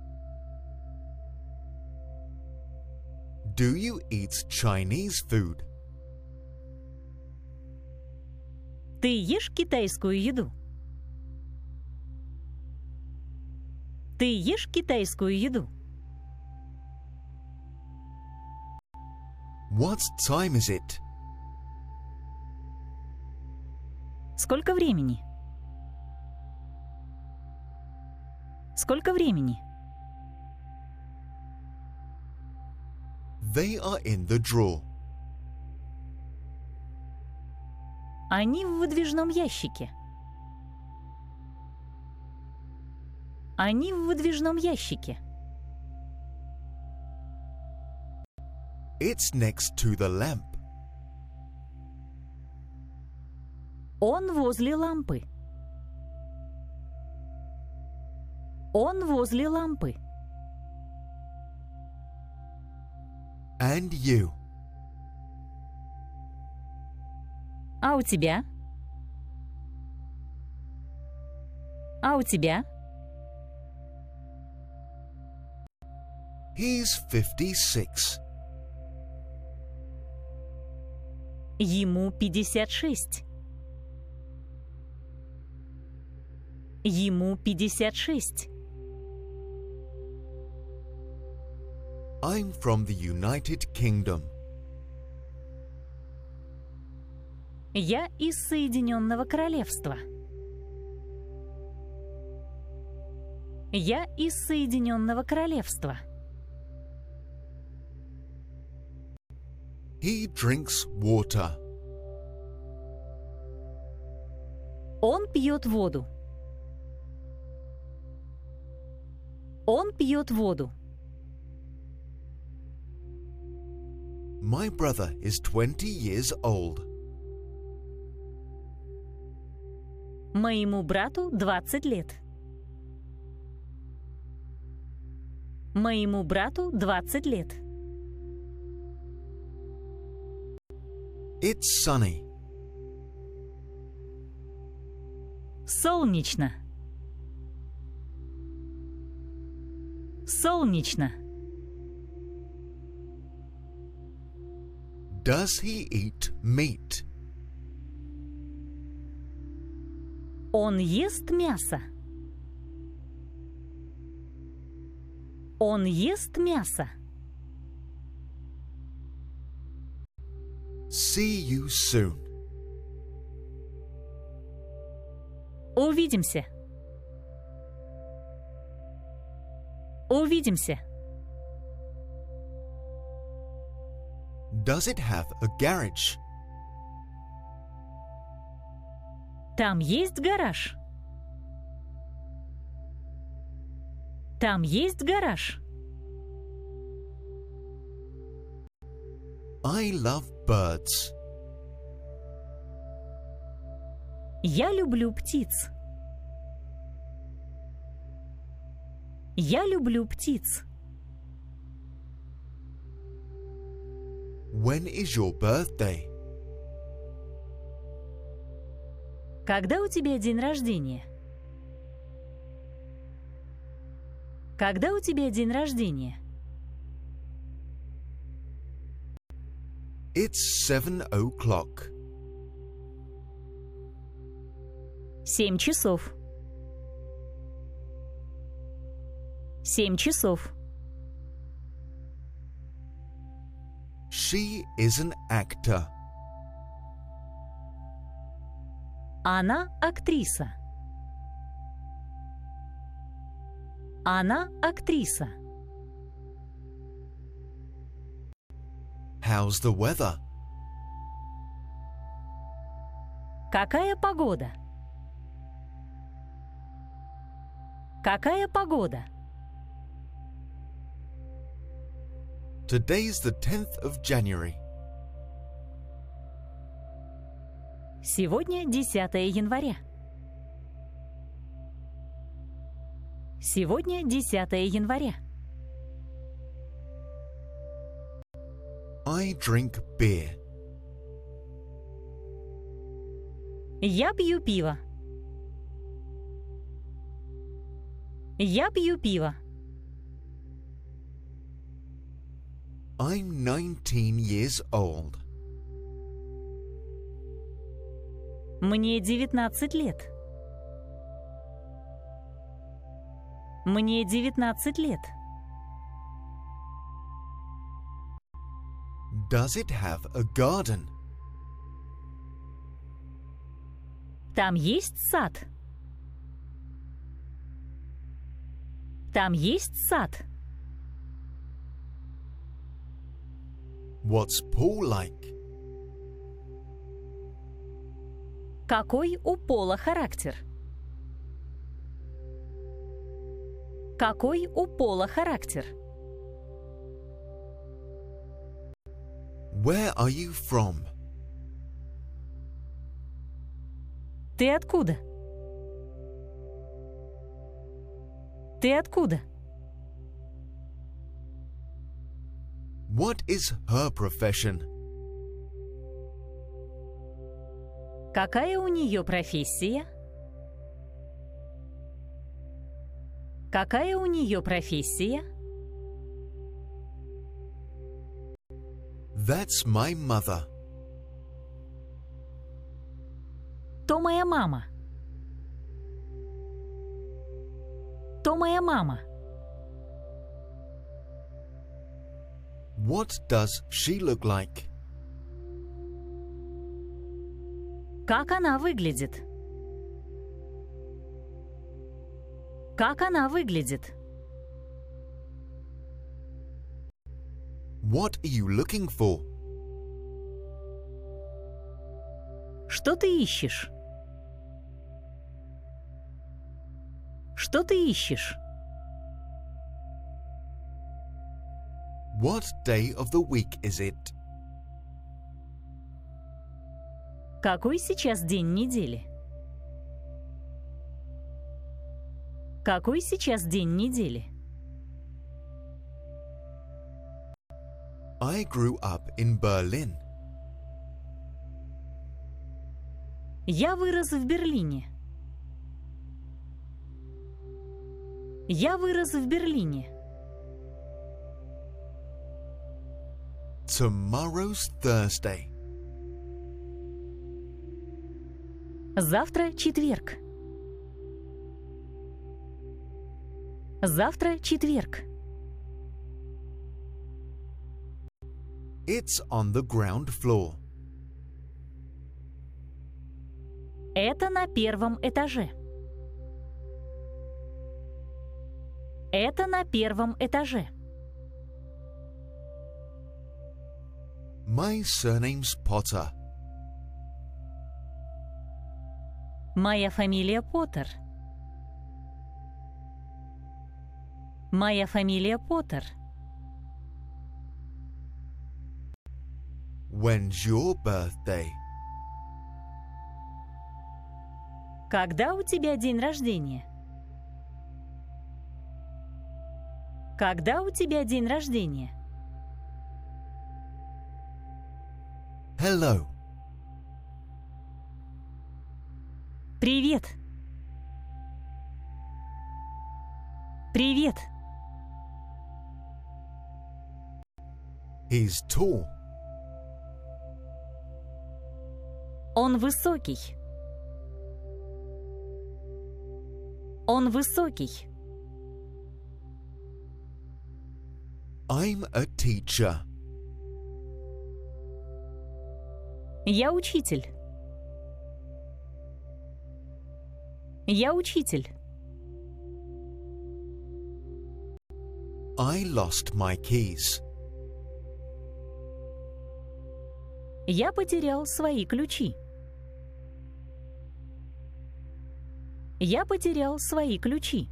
Do you eat Chinese food? Ты ешь китайскую еду? Ты ешь китайскую еду? What time is it? Сколько времени? Сколько времени? They are in the drawer. Они в выдвижном ящике. Они в выдвижном ящике. It's next to the lamp. Он возле лампы. Он возле лампы. And you? А у тебя? А у тебя? He's fifty-six. Ему пятьдесят шесть. Ему пятьдесят шесть. I'm from the United Kingdom. Я из Соединенного Королевства. Я из Соединенного Королевства. He drinks water. Он пьет воду. Он пьет воду. My brother is twenty years old. Моему брату двадцать лет. Моему брату двадцать лет. It's sunny. Солнечно. Солнечно. Does he eat meat? Он ест мясо. Он ест мясо. See you soon. Увидимся. Увидимся. Does it have a garage? Там есть гараж. Там есть гараж. I love birds. Я люблю птиц. Я люблю птиц. When is your birthday? Когда у тебя день рождения? Когда у тебя день рождения? It's seven o'clock. Семь часов. Семь часов. She is an actor. Она актриса. Она актриса. How's the weather? Какая погода? Какая погода? Today's the tenth of January. Сегодня десятое января. Сегодня десятое января. I drink beer. Я пью пиво. Я пью пиво. I'm nineteen years old. Мне девятнадцать лет. Мне девятнадцать лет. Does it have a garden? Там есть сад. Там есть сад. What's Paul like? Какой у Пола характер? Какой у Пола характер? Where are you from? Ты откуда? Ты откуда? What is her profession? Какая у нее профессия? Какая у нее профессия? That's my mother. То моя мама. То моя мама. What does she look like? Как она выглядит? Как она выглядит? What are you looking for? Что ты ищешь? Что ты ищешь? What day of the week is it? Какой сейчас день недели? Какой сейчас день недели? I grew up in Berlin. Я вырос в Берлине. Я вырос в Берлине. Tomorrow's Thursday. Завтра четверг. Завтра четверг. It's on the ground floor. Это на первом этаже. Это на первом этаже. My surname's Potter. Моя фамилия Поттер. Моя фамилия Поттер. When's your birthday? Когда у тебя день рождения? Когда у тебя день рождения? Hello. Привет. Привет. He's tall. Он высокий. Он высокий. I'm a teacher. Я учитель. Я учитель. I lost my keys. Я потерял свои ключи. Я потерял свои ключи.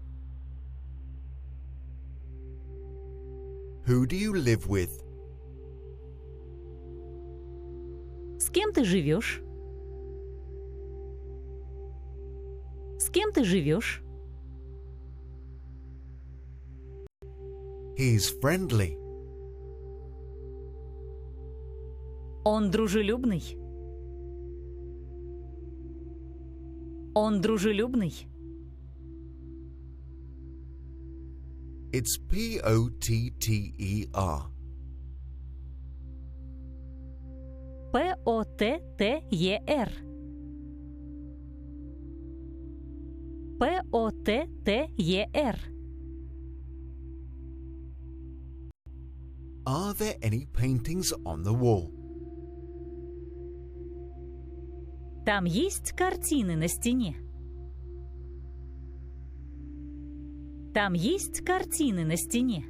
Who do you live with? С кем ты живешь? С кем ты живешь? He's friendly. Он дружелюбный. Он дружелюбный. It's P O T T E R. П О Т Т Е Р. П О Т Т Е Р. Are there any paintings on the wall? Там есть картины на стене. Там есть картины на стене.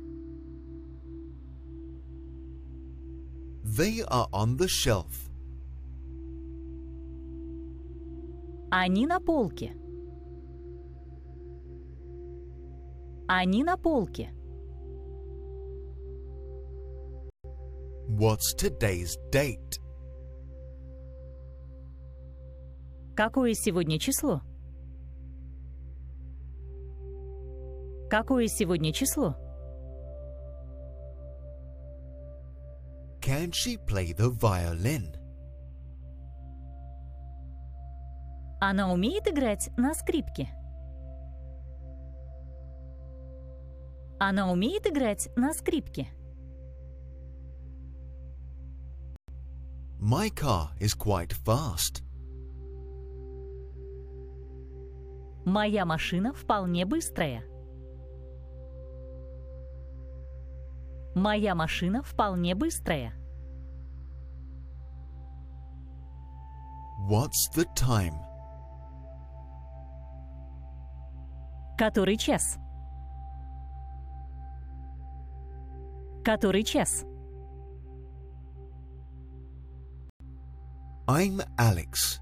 They are on the shelf. Они на полке. Они на полке. What's today's date? Какое сегодня число? Какое сегодня число? Can she play the violin? Она умеет играть на скрипке. Она умеет играть на скрипке. My car is quite fast. Моя машина вполне быстрая. Моя машина вполне быстрая. What's the time? Который час? Который час? I'm Alex.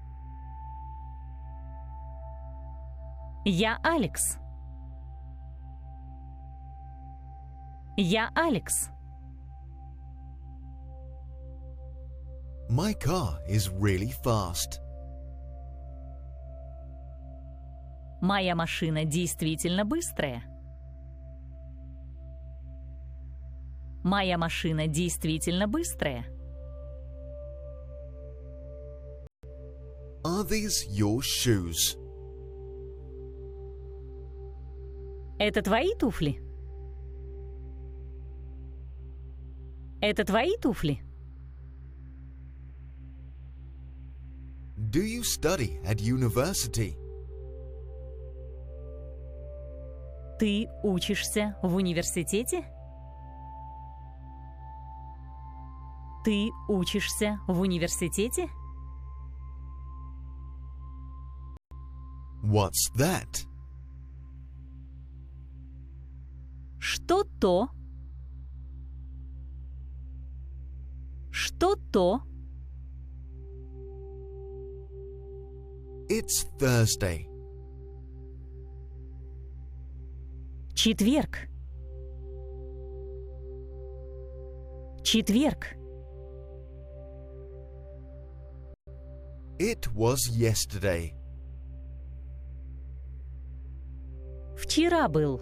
Я Алекс. Я Алекс. My car is really fast. Моя машина действительно быстрая. Моя машина действительно быстрая. Are these your shoes? Это твои туфли? Это твои туфли? Do you study at university? Ты учишься в университете? Ты учишься в университете? What's that? Что то? Что то? It's Thursday. Четверг. Четверг. It was yesterday. Вчера был.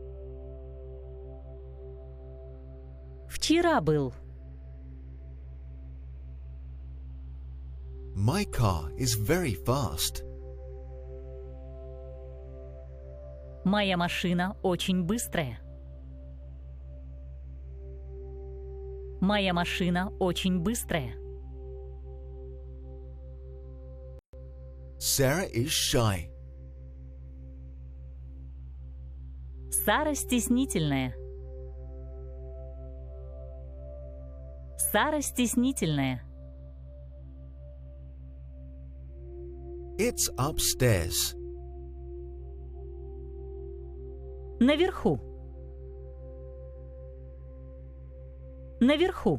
Вчера был. My car is very fast. Моя машина очень быстрая. Моя машина очень быстрая. Sarah is shy. Сара стеснительная. Сара стеснительная. It's upstairs. Наверху. Наверху.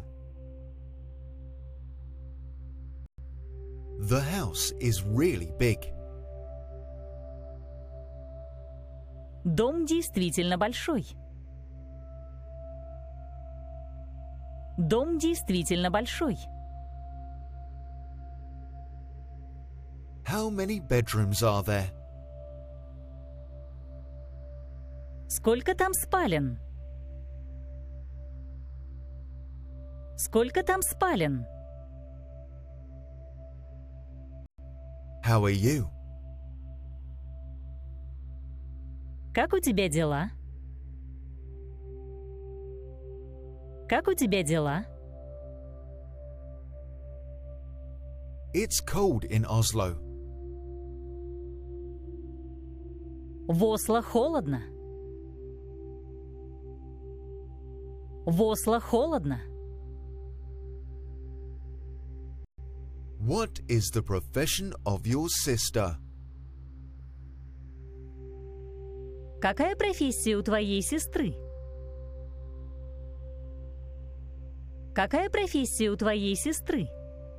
The house is really big. Дом действительно большой. Дом действительно большой. How many bedrooms are there? Сколько там спален? Сколько там спален? How are you? Как у тебя дела? Как у тебя дела? It's cold in Oslo. В Осло холодно. В Осло холодно. What is the profession of your sister? Какая профессия у твоей сестры? Какая профессия у твоей сестры?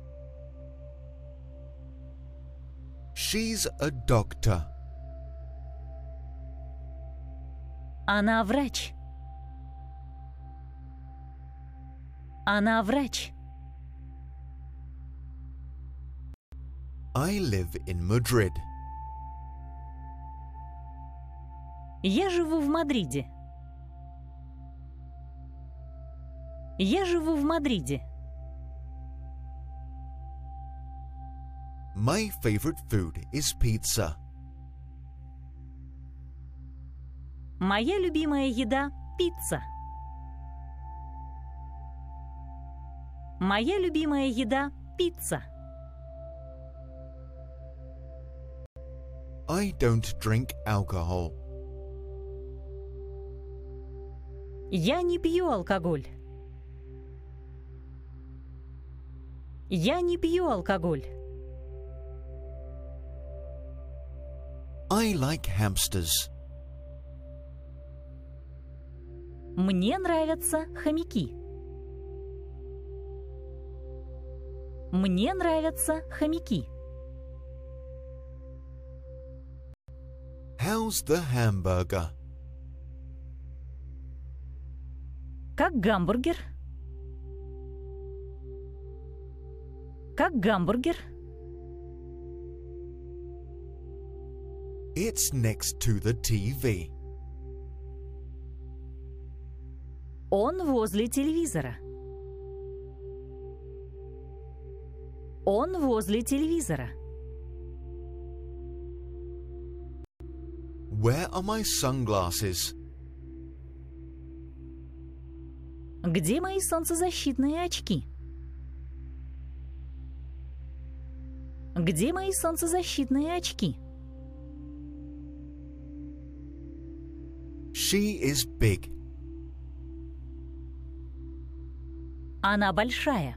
She's a doctor. Она врач. Она врач. I live in Madrid. Я живу в Мадриде. Я живу в Мадриде. My favorite food is pizza. Моя любимая еда – пицца. Моя любимая еда – пицца. I don't drink alcohol. Я не пью алкоголь. Я не пью алкоголь. I like hamsters. Мне нравятся хомяки. Мне нравятся хомяки. How's the hamburger? Как гамбургер? Как гамбургер? It's next to the T V. Он возле телевизора. Он возле телевизора. Where are my sunglasses? Где мои солнцезащитные очки? Где мои солнцезащитные очки? She is big. Она большая.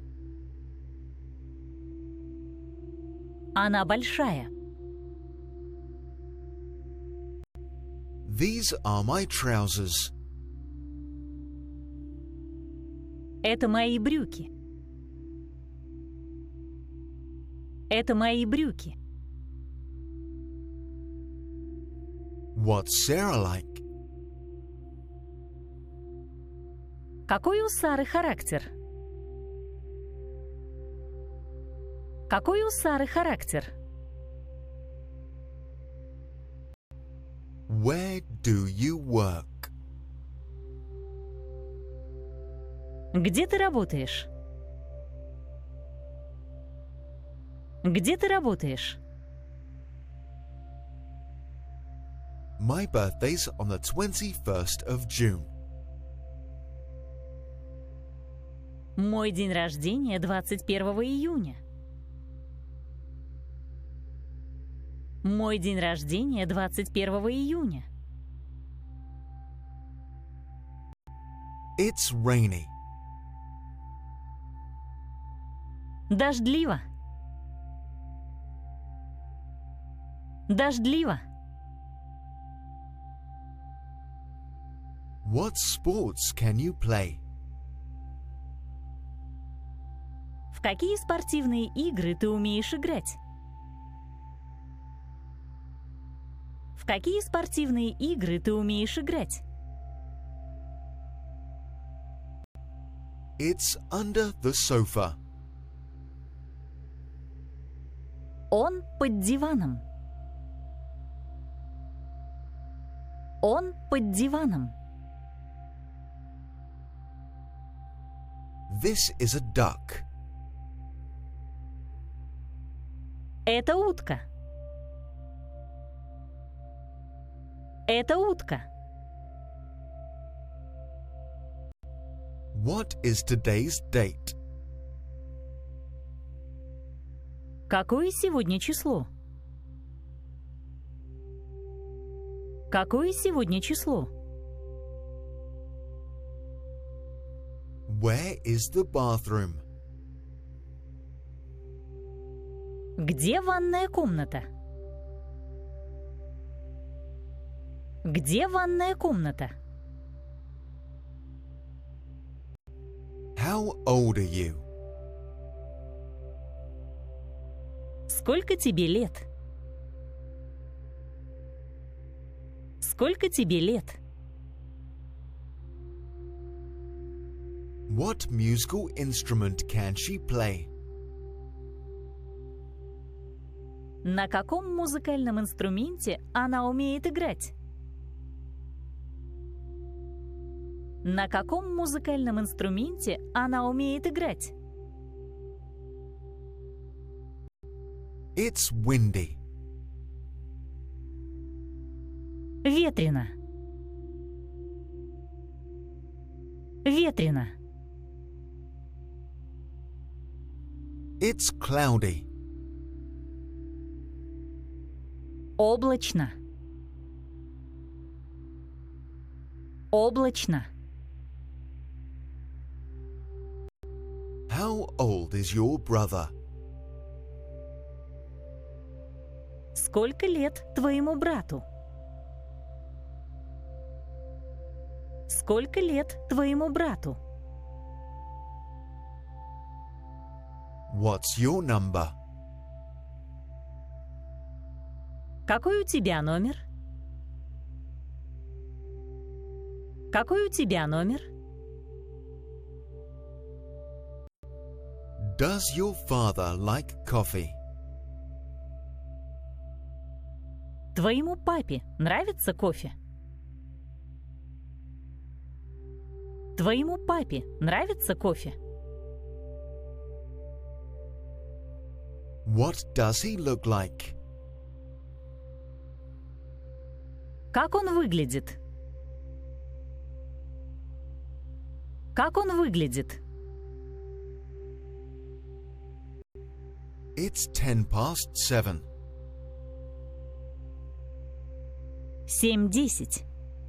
Она большая. These are my trousers. Это мои брюки. Это мои брюки. What's Sarah like? Какой у Сары характер? Какой у Сары характер? Where do you work? Где ты работаешь? Где ты работаешь? My birthday's on the twenty-first of June. Мой день рождения двадцать первого июня. Мой день рождения двадцать первого июня. It's rainy. Дождливо. Дождливо. What sports can you play? В какие спортивные игры ты умеешь играть? В какие спортивные игры ты умеешь играть? It's under the sofa. Он под диваном. Он под диваном. This is a duck. Это утка. Это утка. What is today's date? Какое сегодня число? Какое сегодня число? Where is the bathroom? Где ванная комната? Где ванная комната? How old are you? Сколько тебе лет? Сколько тебе лет? What musical instrument can she play? На каком музыкальном инструменте она умеет играть? На каком музыкальном инструменте она умеет играть? It's windy. Ветрено. Ветрено. It's cloudy. Облачно. Облачно. How old is your brother? Сколько лет твоему брату? Сколько лет твоему брату? What's your number? Какой у тебя номер? Какой у тебя номер? Does your father like coffee? Твоему папе нравится кофе? Твоему папе нравится кофе? What does he look like? Как он выглядит? Как он выглядит? It's ten past seven. Семь десять.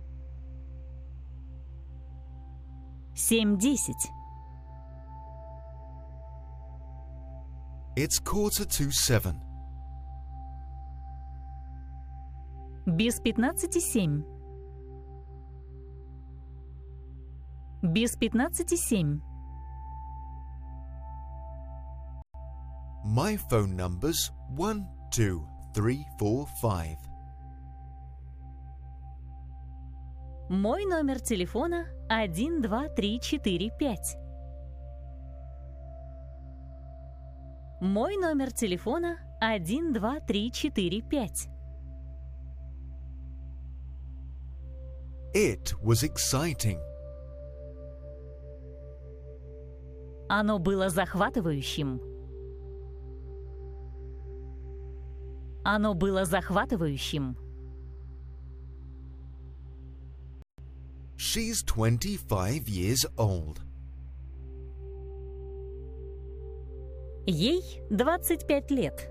Семь десять. It's quarter to seven. Без пятнадцати семь. Без пятнадцати семь. My phone number's one, two, three, four, five. Мой номер телефона один, два, три, четыре, пять. Мой номер телефона один, два, три, четыре, пять. It was exciting. Оно было захватывающим. Оно было захватывающим. She's twenty-five years old. Ей двадцать пять лет.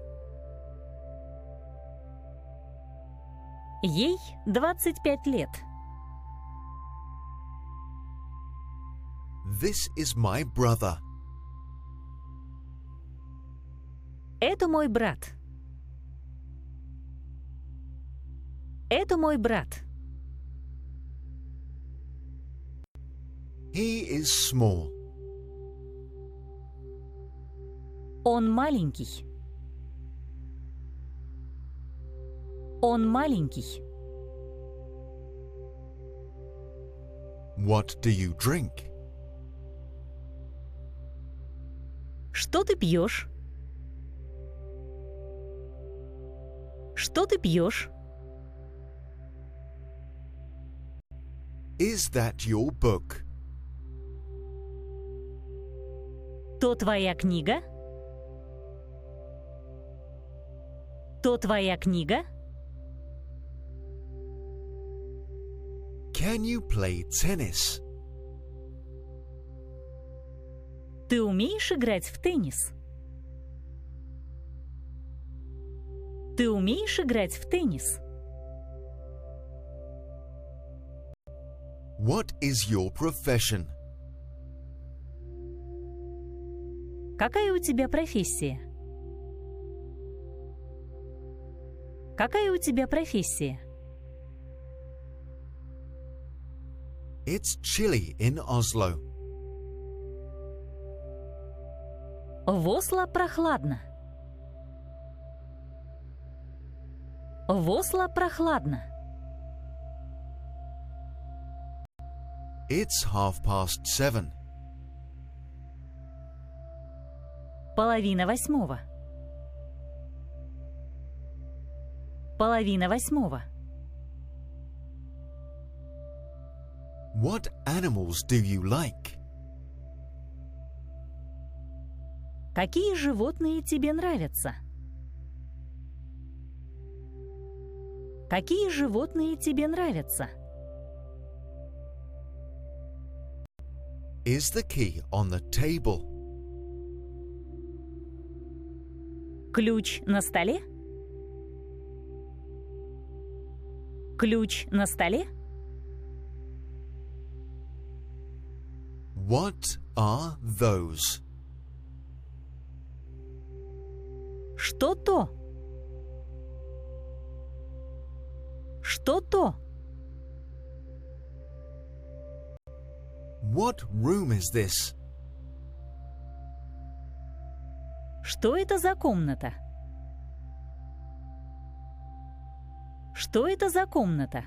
Ей двадцать пять лет. This is my brother. Это мой брат. Это мой брат. He is small. Он маленький. Он маленький. What do you drink? Что ты пьешь? Что ты пьешь? Is that your book? То твоя книга? То твоя книга? Can you play tennis? Ты умеешь играть в теннис? Ты умеешь играть в теннис? What is your profession? Какая у тебя профессия? Какая у тебя профессия? It's chilly in Oslo. В Осло прохладно. В Осло прохладно. It's half past seven. Половина восьмого. Половина восьмого. What animals do you like? Какие животные тебе нравятся? Какие животные тебе нравятся? Is the key on the table? Ключ на столе? Ключ на столе? What are those? Что то? Что то? What room is this? Что это за комната? Что это за комната?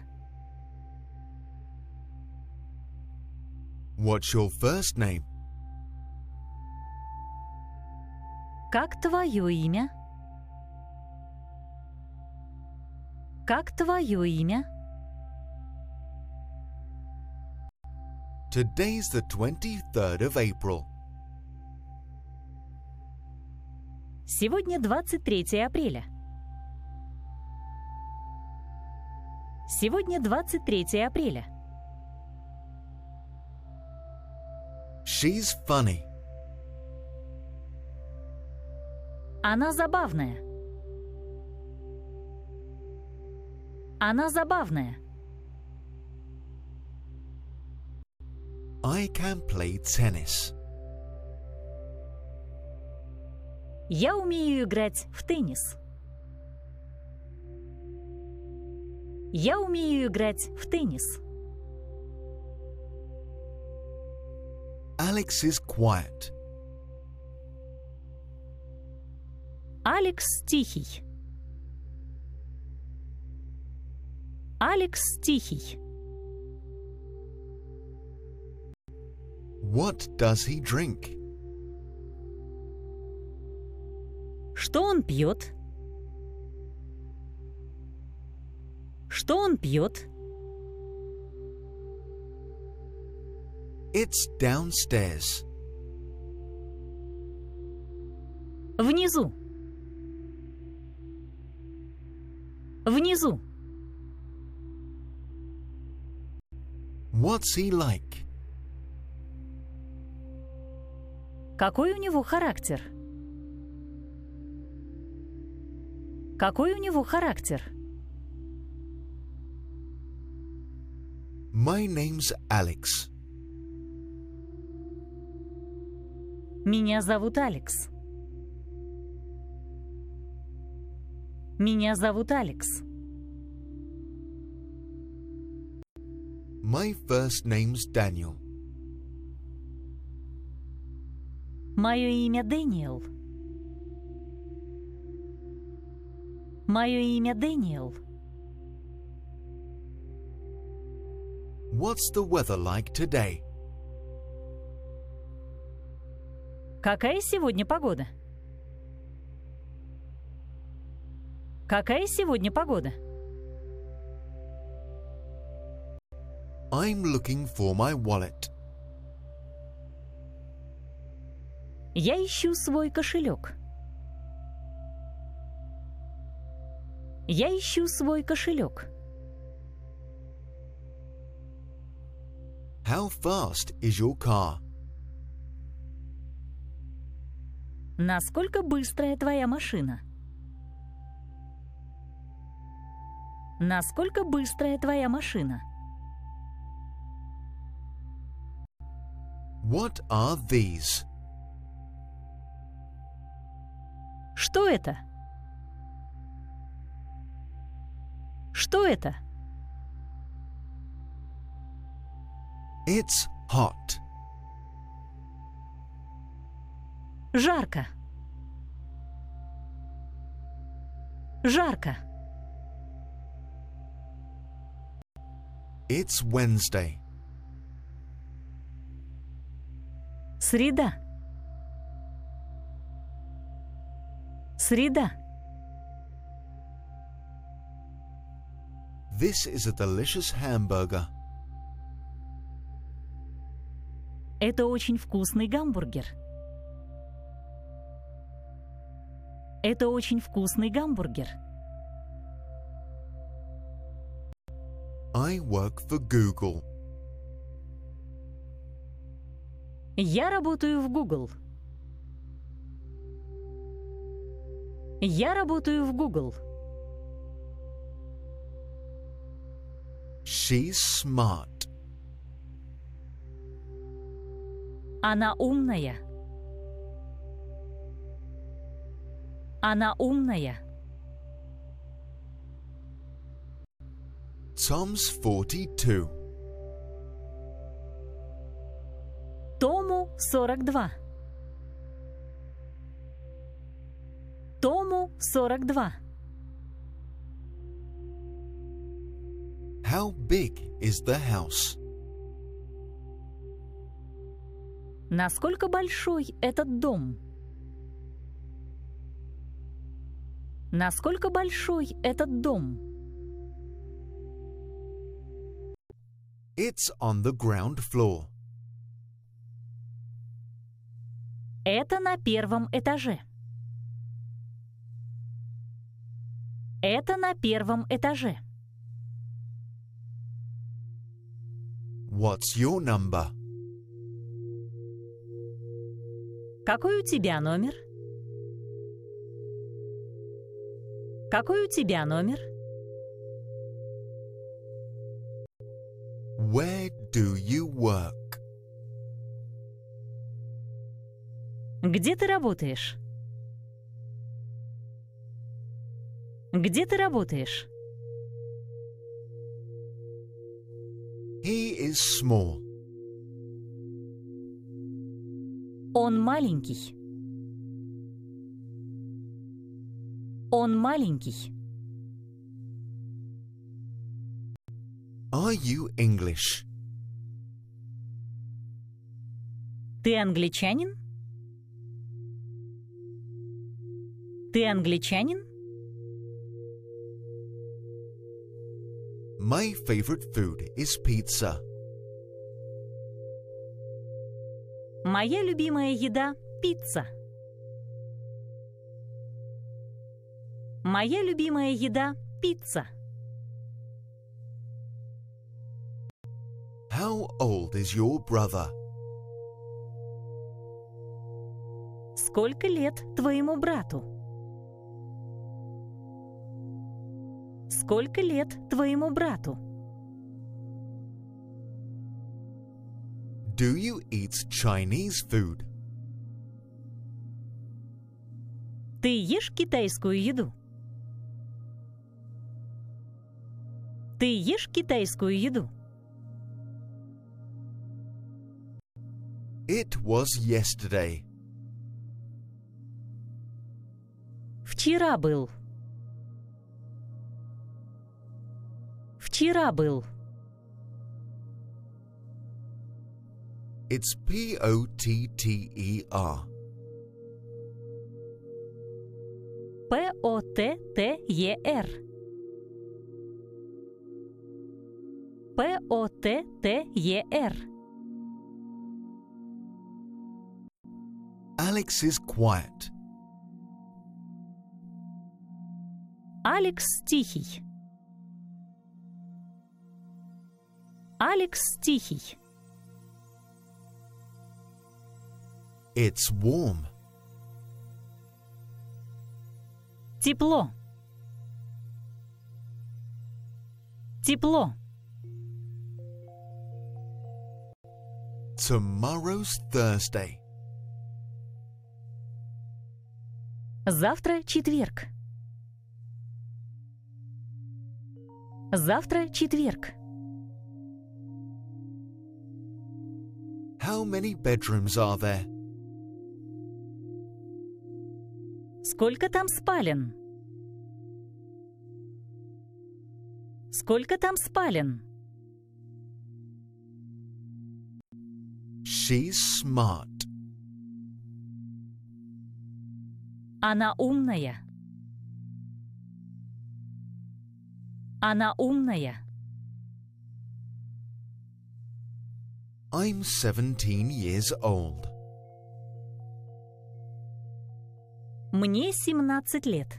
What's your first name? Как твое имя? Как твое имя? Today's the twenty-third of April. Сегодня двадцать третье апреля. Сегодня двадцать третье апреля. She's funny. Она забавная. Она забавная. I can play tennis. Я умею играть в теннис. Я умею играть в теннис. Alex is quiet. Алекс тихий. Алекс тихий. What does he drink? Что он пьет? Что он пьет? It's downstairs. Внизу. Внизу. What's he like? Какой у него характер? Какой у него характер? My name's Alex. Меня зовут Алекс. Меня зовут Алекс. My first name's Daniel. Мое имя Дэниел. Мое имя Дэниел. What's the weather like today? Какая сегодня погода? Какая сегодня погода? I'm looking for my wallet. Я ищу свой кошелек. Я ищу свой кошелек. How fast is your car? Насколько быстрая твоя машина? Насколько быстрая твоя машина? What are these? Что это? Что это? It's hot. Жарко. Жарко. It's Wednesday. Среда. Среда. This is a delicious hamburger. Это очень вкусный гамбургер. Это очень вкусный гамбургер. I work for Google. Я работаю в Google. Я работаю в Google. She's smart. Она умная. Она умная. Tom's forty-two. Тому сорок два. Тому сорок два. How big is the house? Насколько большой этот дом? Насколько большой этот дом? It's on the ground floor. Это на первом этаже. Это на первом этаже. What's your number? Какой у тебя номер? Какой у тебя номер? Where do you work? Где ты работаешь? Где ты работаешь? He is small. Он маленький. Он маленький. Are you English? Ты англичанин? Ты англичанин? My favorite food is pizza. Моя любимая еда – пицца. Моя любимая еда – пицца. How old is your brother? Сколько лет твоему брату? Сколько лет твоему брату? Do you eat Chinese food? Ты ешь китайскую еду? Ты ешь китайскую еду? It was yesterday. Вчера был. Вчера был. It's P O T T E R. П О Т Т Е Р. П О Т Т Е Р. Alex is quiet. Алекс тихий. Алекс тихий. It's warm. Тепло. Тепло. Tomorrow's Thursday. Завтра четверг. Завтра четверг. How many bedrooms are there? Сколько там спален? Сколько там спален? She's smart. Она умная. Она умная. I'm seventeen years old. Мне семнадцать лет.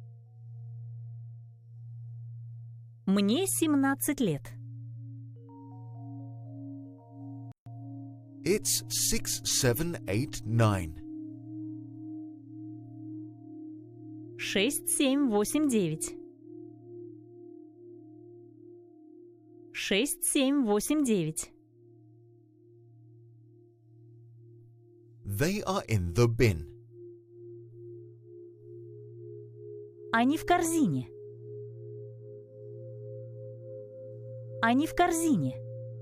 Мне семнадцать лет. It's six, seven, eight, nine. Шесть, семь, восемь, девять. Шесть, семь, восемь, девять. They are in the bin. Они в корзине. Они в корзине.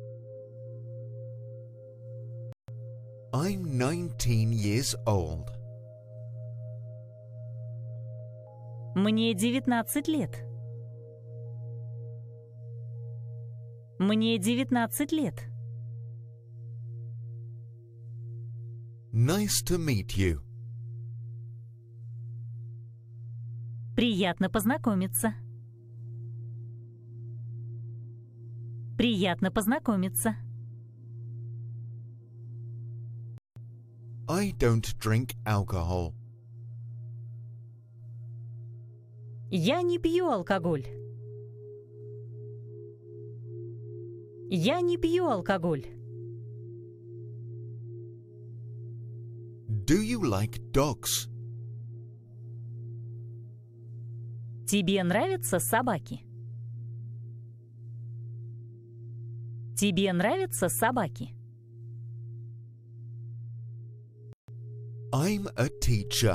I'm nineteen years old. Мне девятнадцать лет. Мне девятнадцать лет. Nice to meet you. Приятно познакомиться. Приятно познакомиться. I don't drink alcohol. Я не пью алкоголь. Я не пью алкоголь. Do you like dogs? Тебе нравятся собаки? Тебе нравятся собаки? I'm a teacher.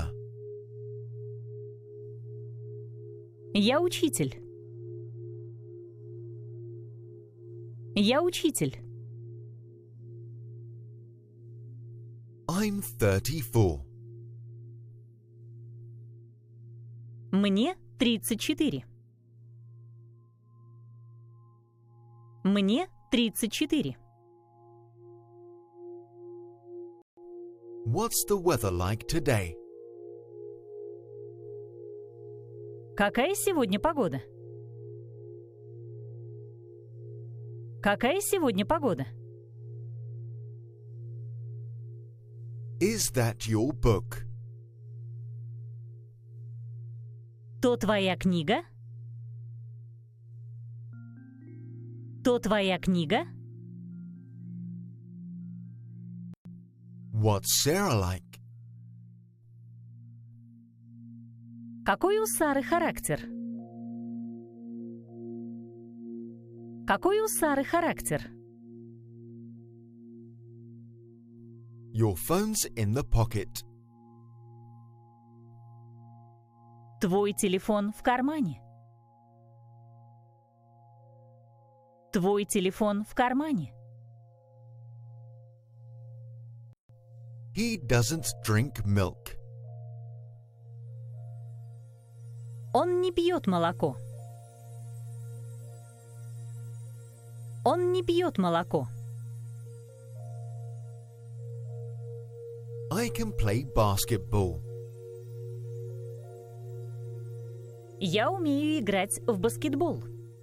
Я учитель. Я учитель. I'm thirty-four. Мне тридцать четыре. Мне тридцать четыре. What's the weather like today? Какая сегодня погода? Какая сегодня погода? Is that your book? То твоя книга? То твоя книга? What's Sarah like? Какой у Сары характер? Какой у Сары характер? Your phone's in the pocket. Твой телефон в кармане. Твой телефон в кармане. He doesn't drink milk. Он не пьет молоко. Он не пьет молоко. I can play basketball. Я умею играть в баскетбол.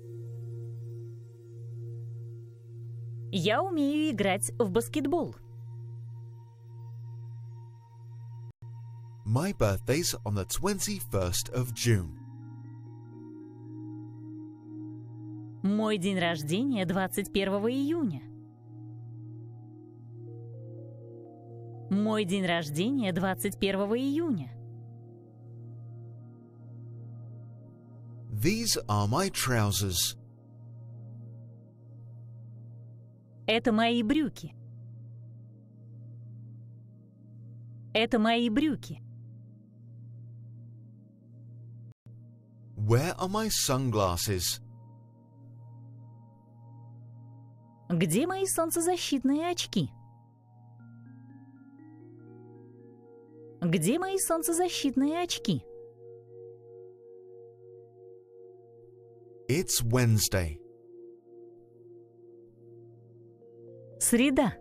Я умею играть в баскетбол. My birthday's on the twenty-first of June. Мой день рождения двадцать первого июня. Мой день рождения двадцать первого июня. These are my trousers. Это мои брюки. Это мои брюки. Where are my sunglasses? Где мои солнцезащитные очки? Где мои солнцезащитные очки? It's Wednesday. Среда.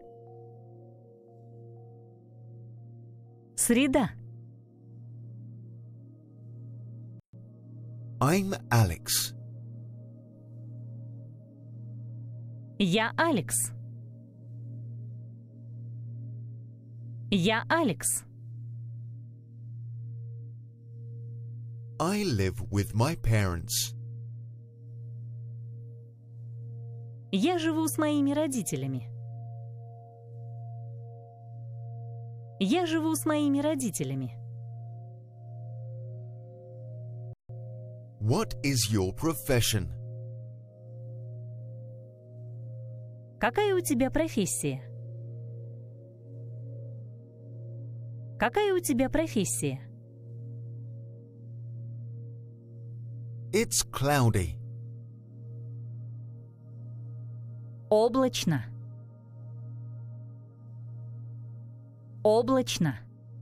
Среда. I'm Alex. Я Алекс. Я Алекс. I live with my parents. Я живу с моими родителями. Я живу с моими родителями. What is your profession? Какая у тебя профессия? Какая у тебя профессия? It's cloudy. Облачно. Облачно.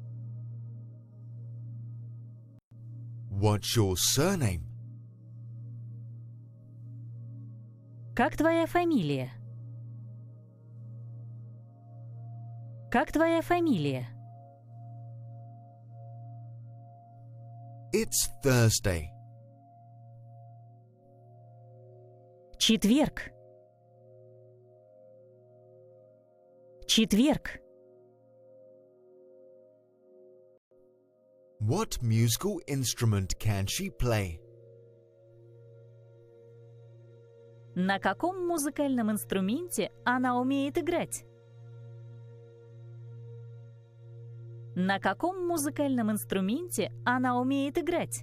What's your surname? Как твоя фамилия? Как твоя фамилия? It's Thursday. Четверг. Четверг. What musical instrument can she play? На каком музыкальном инструменте она умеет играть? На каком музыкальном инструменте она умеет играть?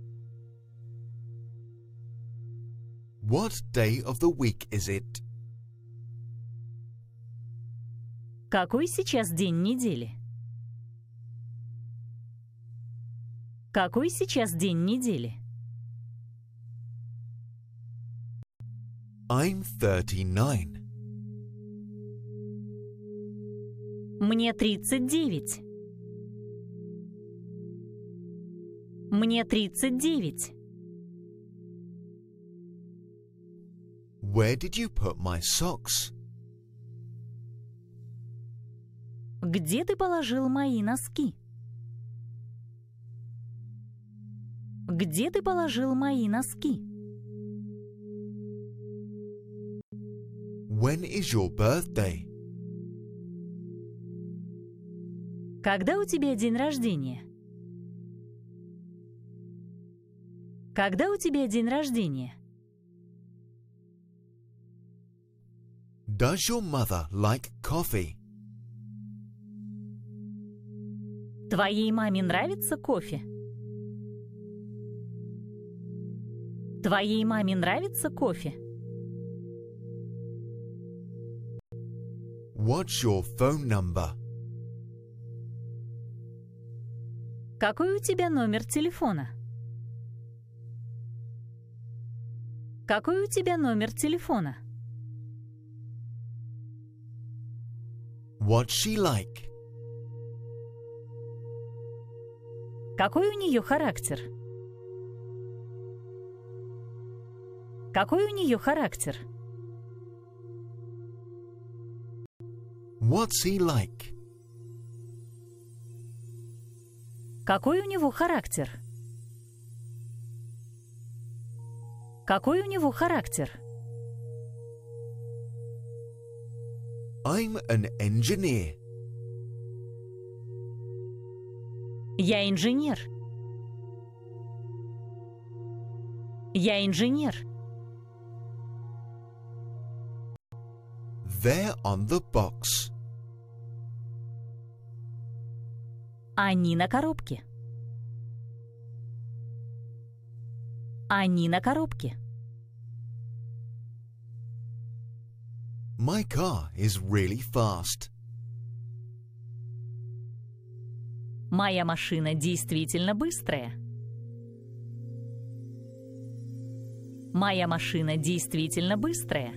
What day of the week is it? Какой сейчас день недели? Какой сейчас день недели? I'm thirty-nine. Мне тридцать девять. Мне тридцать девять. Where did you put my socks? Где ты положил мои носки? Где ты положил мои носки? When is your birthday? Когда у тебя день рождения? Когда у тебя день рождения? Does your mother like coffee? Твоей маме нравится кофе? Твоей маме нравится кофе? What's your phone number? Какой у тебя номер телефона? Какой у тебя номер телефона? What's she like? Какой у нее характер? Какой у нее характер? What's he like? Какой у него характер? Какой у него характер? I'm an engineer. Я инженер. Я инженер. They're on the box. Они на коробке. Они на коробке. My car is really fast. Моя машина действительно быстрая. Моя машина действительно быстрая.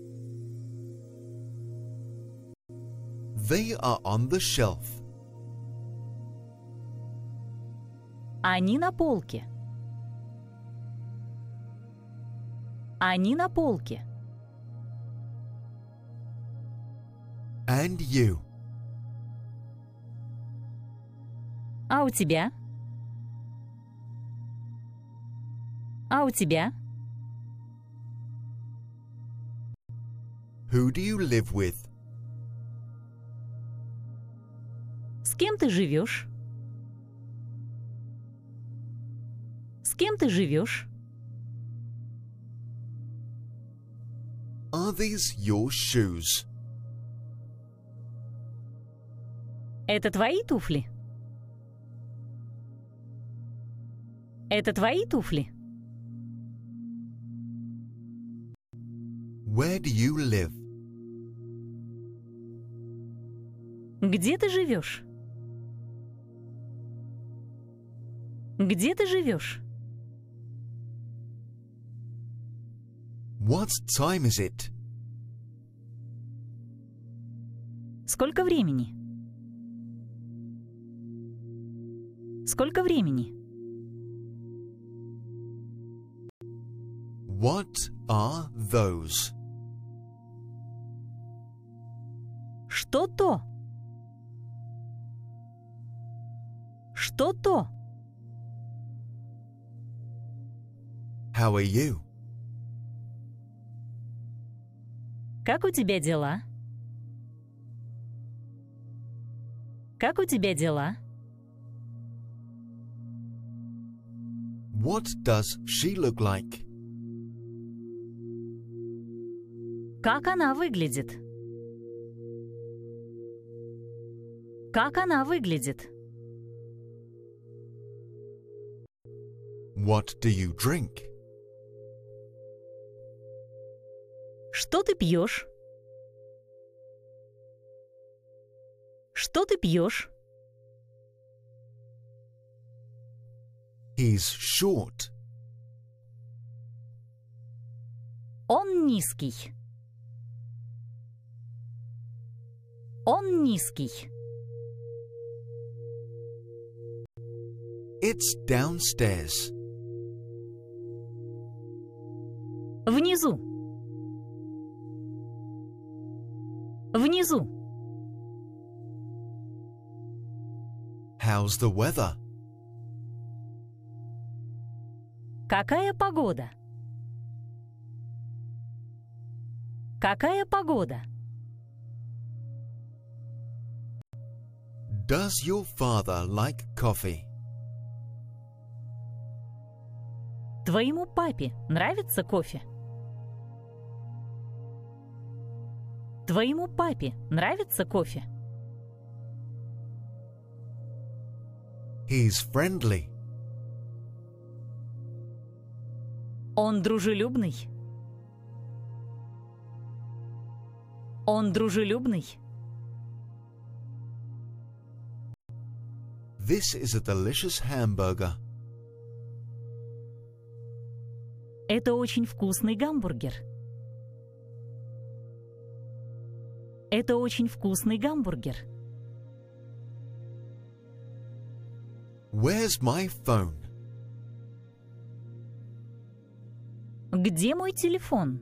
They are on the shelf. Они на полке. Они на полке. And you. А у тебя? А у тебя? Who do you live with? С кем ты живешь? С кем ты живешь? Are these your shoes? Это твои туфли? Это твои туфли? Where do you live? Где ты живешь? Где ты живешь? What time is it? Сколько времени? Сколько времени? What are those? Что то? Что то? How are you? Как у тебя дела? Как у тебя дела? What does she look like? Как она выглядит? Как она выглядит? What do you drink? Что ты пьешь? Что ты пьешь? He's short. Он низкий. Он низкий. It's downstairs. Внизу. Внизу. How's the weather? Какая погода? Какая погода? Does your father like coffee? Твоему папе нравится кофе? Твоему папе нравится кофе? He's friendly. Он дружелюбный. Он дружелюбный. This is a delicious hamburger. Это очень вкусный гамбургер. Это очень вкусный гамбургер. Where's my phone? Где мой телефон?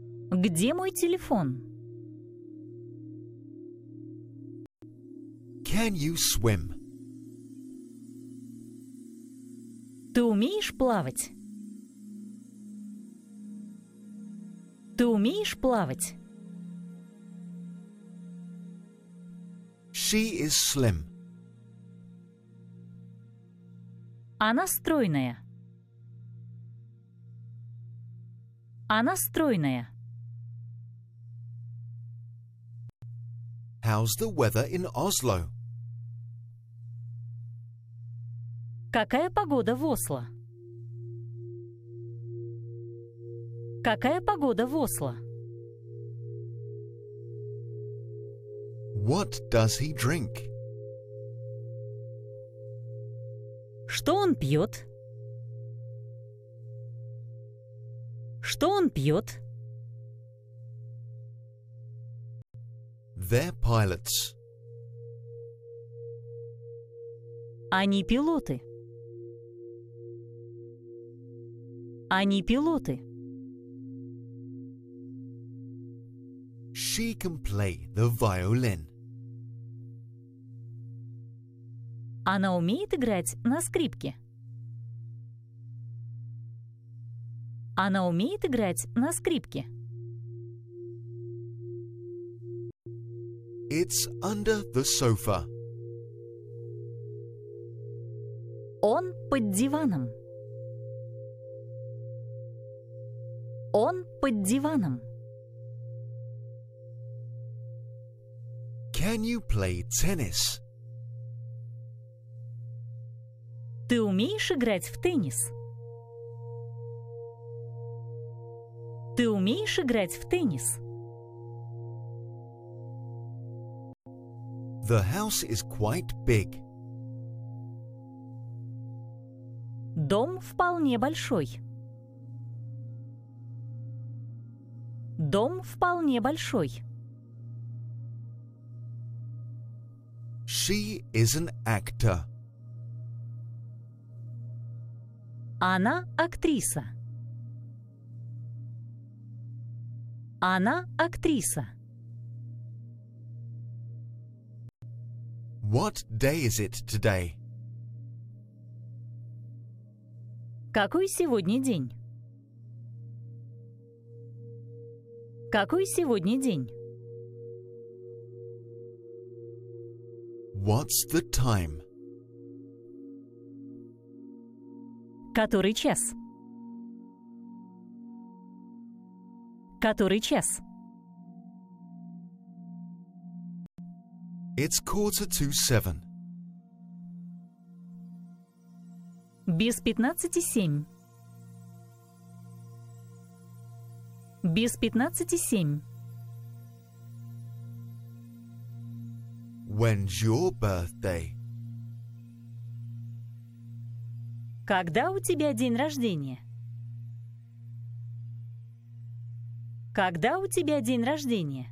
Где мой телефон? Can you swim? Ты умеешь плавать? Ты умеешь плавать? She is slim. Она стройная. Она стройная. How's the weather in Oslo? Какая погода в Осло? Какая погода в Осло? What does he drink? Что он пьет? Что он пьет? They're pilots. Они пилоты. Они пилоты. She can play the violin. Она умеет играть на скрипке. Она умеет играть на скрипке. It's under the sofa. Он под диваном. Он под диваном. Can you play tennis? Ты умеешь играть в теннис? Ты умеешь играть в теннис? The house is quite big. Дом вполне большой. Дом вполне большой. She is an actor. Она актриса. Она актриса. What day is it today? Какой сегодня день? Какой сегодня день? What's the time? Который час? Который час? It's quarter to seven. Без пятнадцати семь. Без пятнадцати семь. When's your birthday? Когда у тебя день рождения? Когда у тебя день рождения?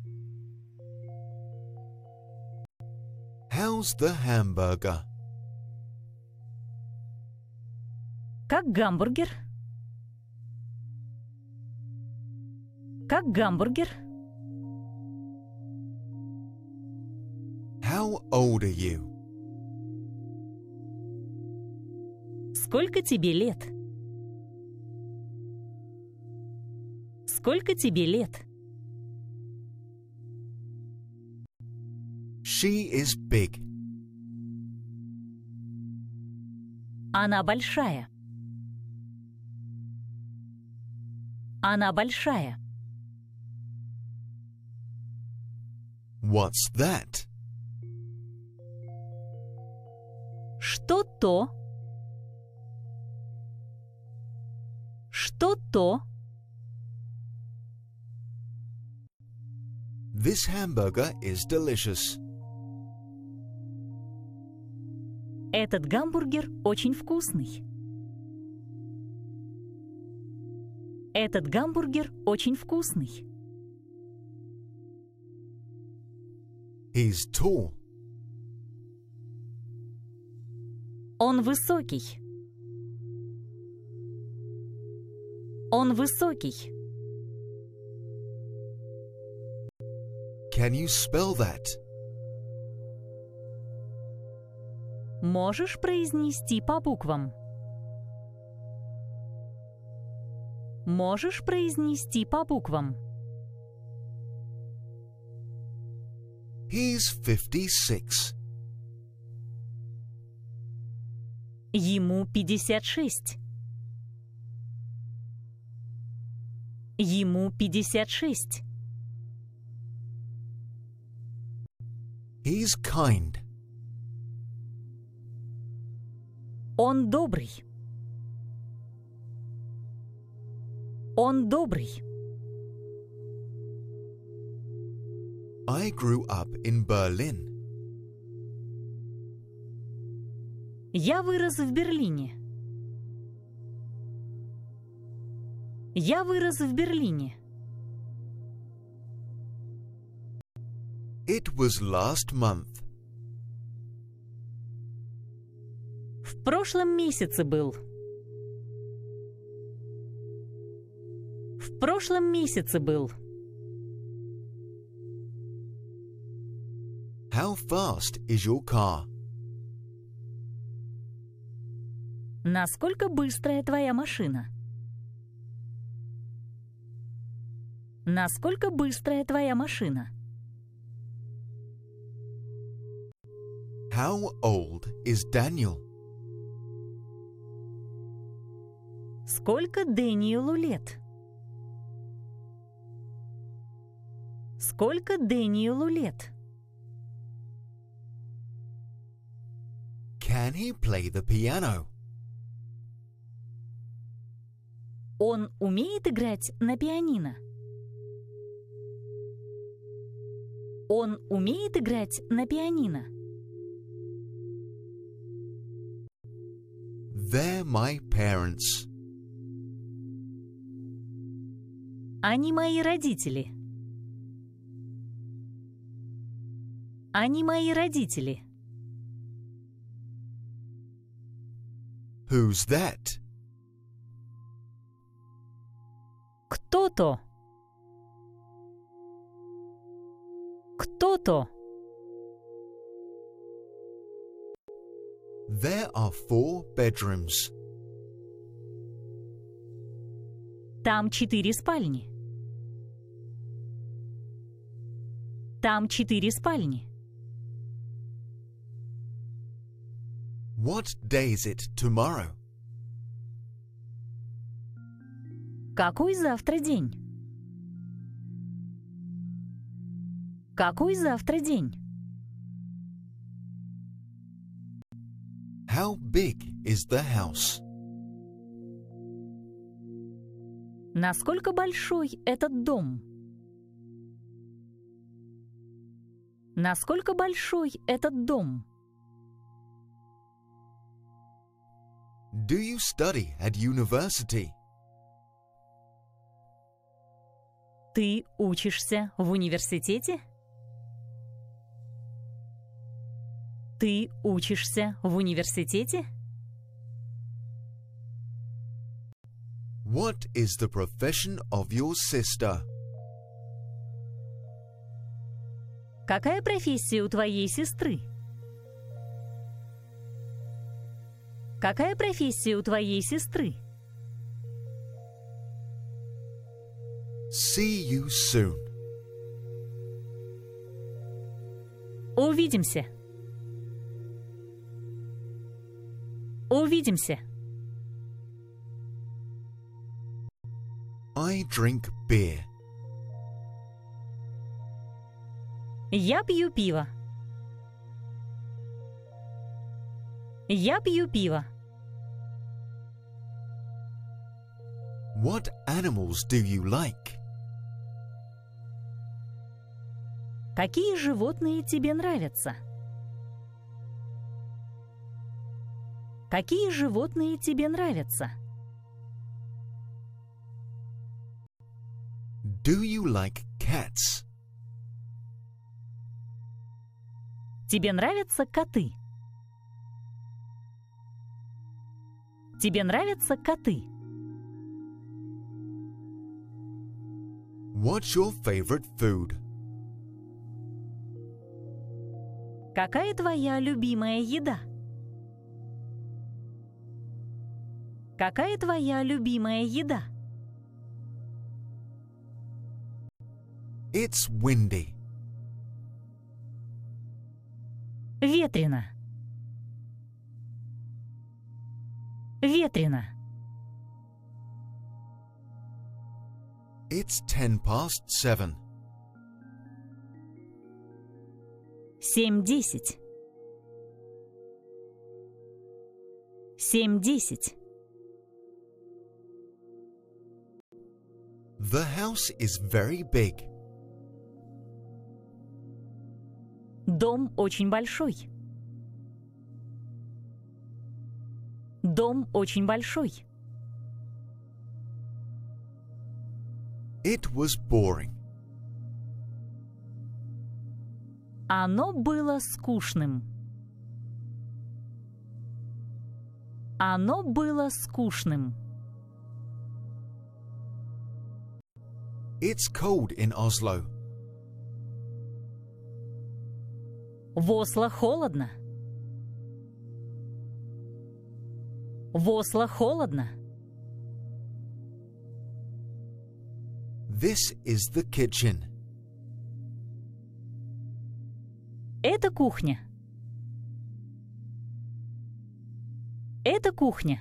How's the hamburger? Как гамбургер? Как гамбургер? How old are you? Сколько тебе лет? Сколько тебе лет? She is big. Она большая. Она большая. What's that? Что то? Что то? This hamburger is delicious. Этот гамбургер очень вкусный. Этот гамбургер очень вкусный. He's tall. Он высокий. Он высокий. Can you spell that? Можешь произнести по буквам? Можешь произнести по буквам? He's fifty-six. Ему пятьдесят шесть. Ему пятьдесят шесть. He's kind. Он добрый. Он добрый. I grew up in Berlin. Я вырос в Берлине. Я вырос в Берлине. It was last month. В прошлом месяце был. В прошлом месяце был. How fast is your car? Насколько быстрая твоя машина? Насколько быстрая твоя машина? How old is Daniel? Сколько Дэниелу лет? Сколько Дэниелу лет? Can he play the piano? Он умеет играть на пианино? Он умеет играть на пианино? They're my parents. Они мои родители. Они мои родители. Who's that? Кто-то. Кто-то. There are four bedrooms. Там четыре спальни. Там четыре спальни. What day is it tomorrow? Какой завтра день? Какой завтра день? How big is the house? Насколько большой этот дом? Насколько большой этот дом? Do you study at university? Ты учишься в университете? Ты учишься в университете? What is the profession of your sister? Какая профессия у твоей сестры? Какая профессия у твоей сестры? See you soon. Увидимся. Увидимся. I drink beer. Я пью пиво. Я пью пиво. What animals do you like? Какие животные тебе нравятся? Какие животные тебе нравятся? Do you like cats? Тебе нравятся коты? Тебе нравятся коты? What's your favorite food? Какая твоя любимая еда? Какая твоя любимая еда? It's windy. Ветрено. Ветрено. It's ten past seven. Семь десять. Семь десять. The house is very big. Дом очень большой. Дом очень большой. It was boring. Оно было скучным. Оно было скучным. It's cold in Oslo. В Осло холодно. В Осло холодно. This is the kitchen. Это кухня. Это кухня.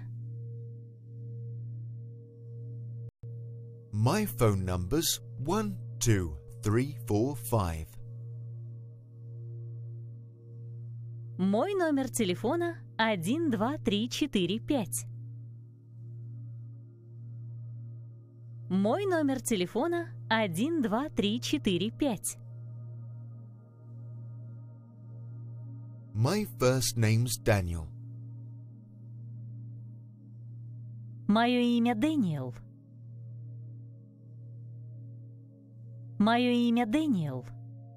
My phone number's one, two, three, four, five. Мой номер телефона один, два, три, четыре, пять. Мой номер телефона один, два, три, четыре, пять. My first name's Daniel. Мое имя Дэниел. Мое имя Дэниел.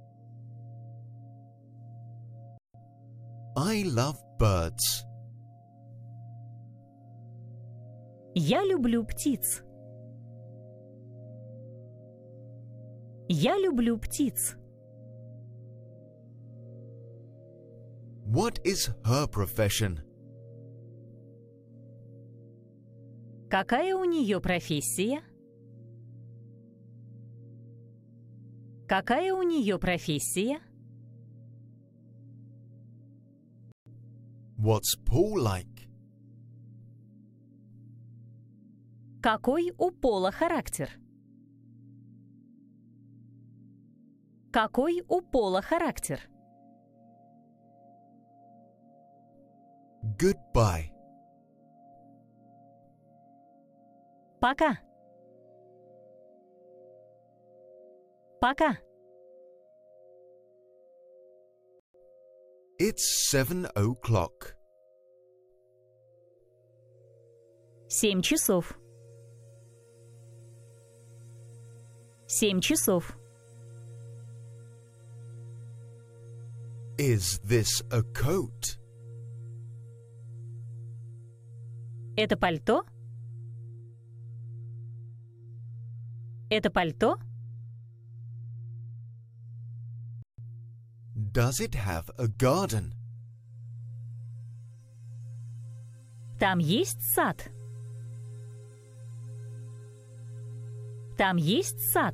I love birds. Я люблю птиц. Я люблю птиц. What is her profession? Какая у нее профессия? Какая у нее профессия? What's Paul like? Какой у Пола характер? Какой у Пола характер? Goodbye. Пока. Пока. It's seven o'clock. Семь часов. Семь часов. Is this a coat? Это пальто? Это пальто? Does it have a garden? Там есть сад. Там есть сад.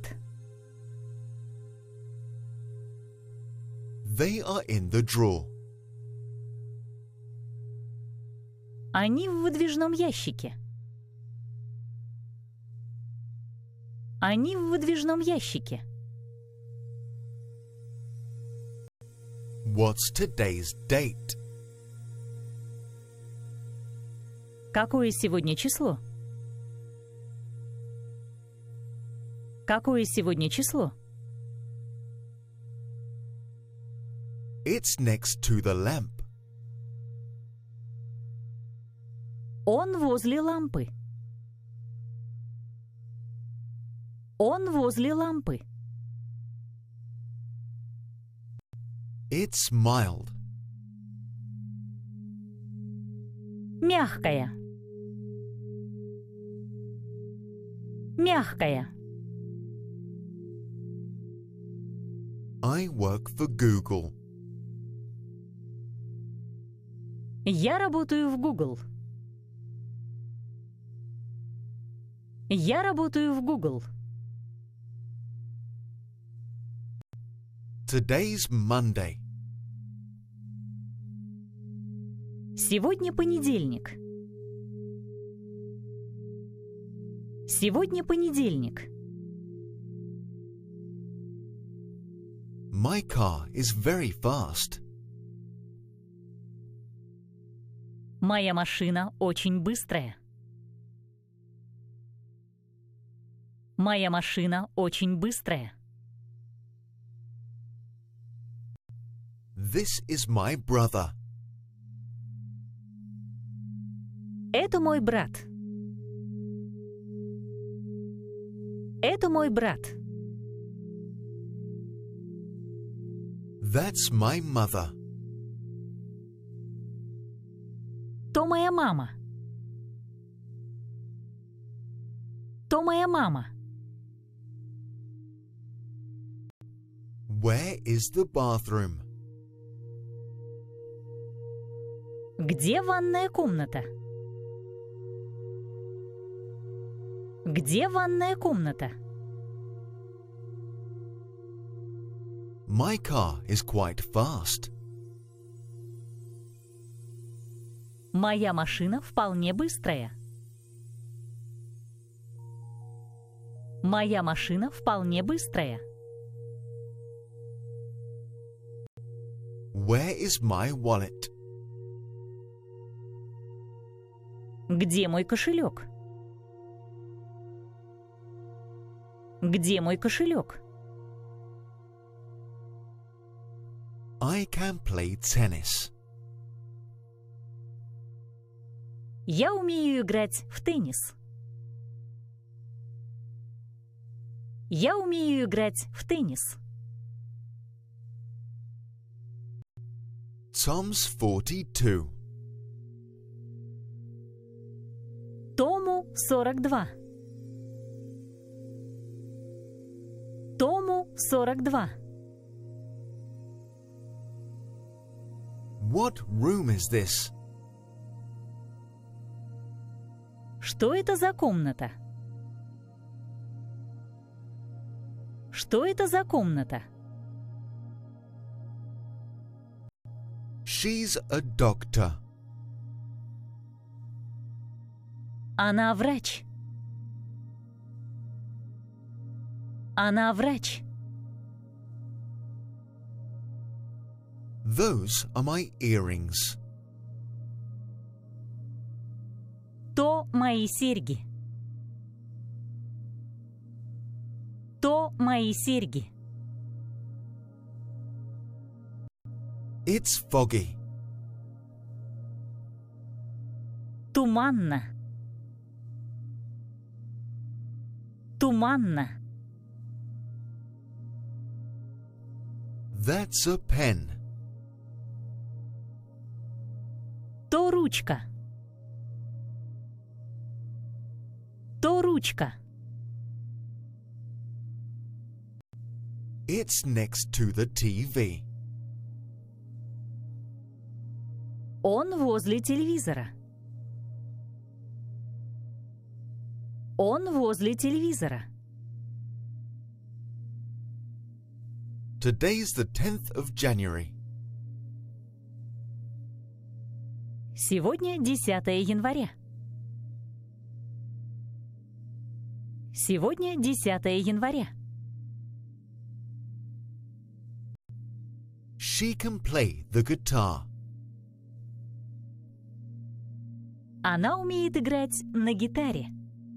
They are in the drawer. Они в выдвижном ящике. Они в выдвижном ящике. What's today's date? Какое сегодня число? Какое сегодня число? It's next to the lamp. Он возле лампы. Он возле лампы. It's mild. Мягкая. Мягкая. I work for Google. Я работаю в Google. Я работаю в Google. Today's Monday. Сегодня понедельник. Сегодня понедельник. My car is very fast. Моя машина очень быстрая. Моя машина очень быстрая. This is my brother. Это мой брат. Это мой брат. That's my mother. То моя мама. То моя мама. Where is the bathroom? Где ванная комната? Где ванная комната? My car is quite fast. Моя машина вполне быстрая. Моя машина вполне быстрая. Where is my wallet? Где мой кошелек? Где мой кошелек? I can play tennis. Я умею играть в теннис. Я умею играть в теннис. Tom's forty-two. Тому сорок два. Тому сорок два. What room is this? Что это за комната? Что это за комната? She's a doctor. Она врач. Она врач. Those are my earrings. То мои серьги. То мои серьги. It's foggy. Туманно. Туманно. That's a pen. То ручка. То ручка. It's next to the T V. Он возле телевизора. Он возле телевизора. Today's the tenth of January. Сегодня десятое января. Сегодня десятое января. She can play the guitar. Она умеет играть на гитаре.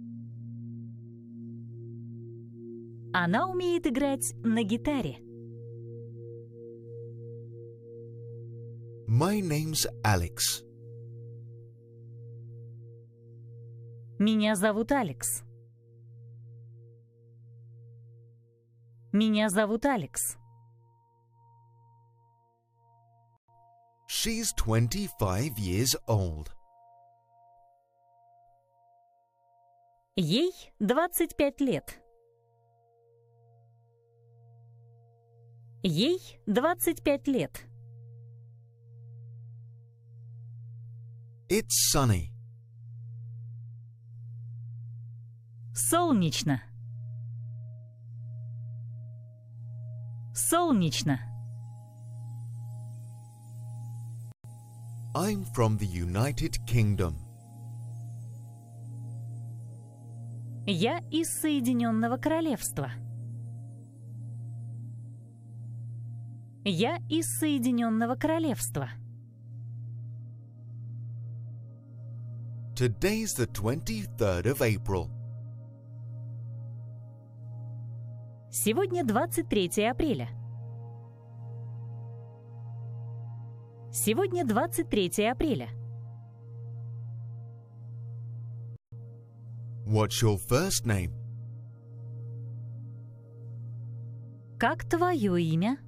Она умеет играть на гитаре. My name's Alex. Меня зовут Алекс. Меня зовут Алекс. She's twenty-five years old. Ей двадцать пять лет. Ей двадцать пять лет. It's sunny. Солнечно. Солнечно. I'm from the United Kingdom. Я из Соединенного Королевства. Я из Соединенного Королевства. Today's the twenty-third of April. Сегодня двадцать третье апреля. Сегодня двадцать третье апреля. What's your first name? Как твое имя?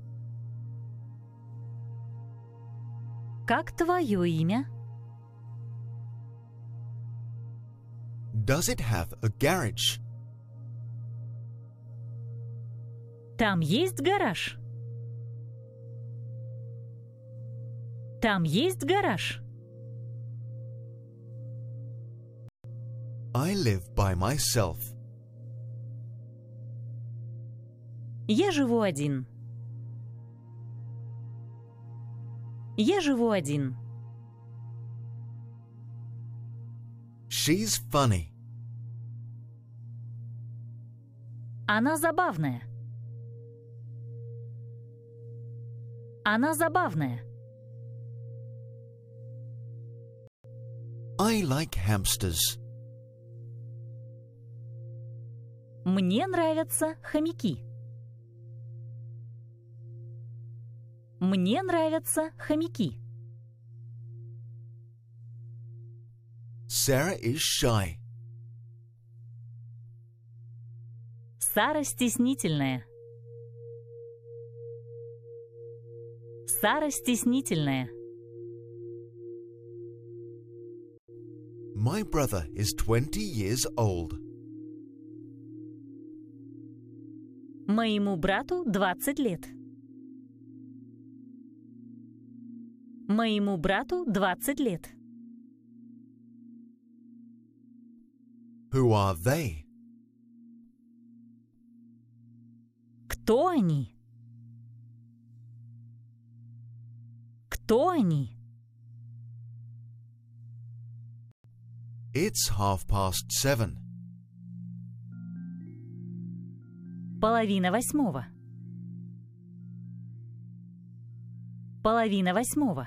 Как твое имя? Does it have a garage? Там есть гараж? Там есть гараж? I live by myself. Я живу один. Я живу один. She's funny. Она забавная. Она забавная. I like hamsters. Мне нравятся хомяки. Мне нравятся хомяки. Sarah is shy. Сара стеснительная. Сара стеснительная. My brother is twenty years old. Моему брату двадцать лет. Моему брату двадцать лет. Who are they? Кто они? Кто они? It's half past seven. Половина восьмого. Половина восьмого.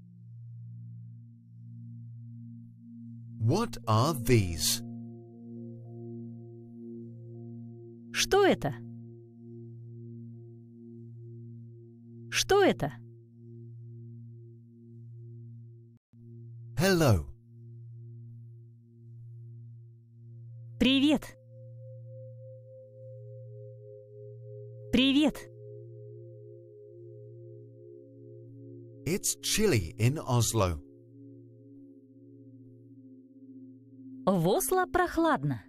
What are these? Что это? Что это? Hello. Привет. Привет. It's chilly in Oslo. В Осло прохладно.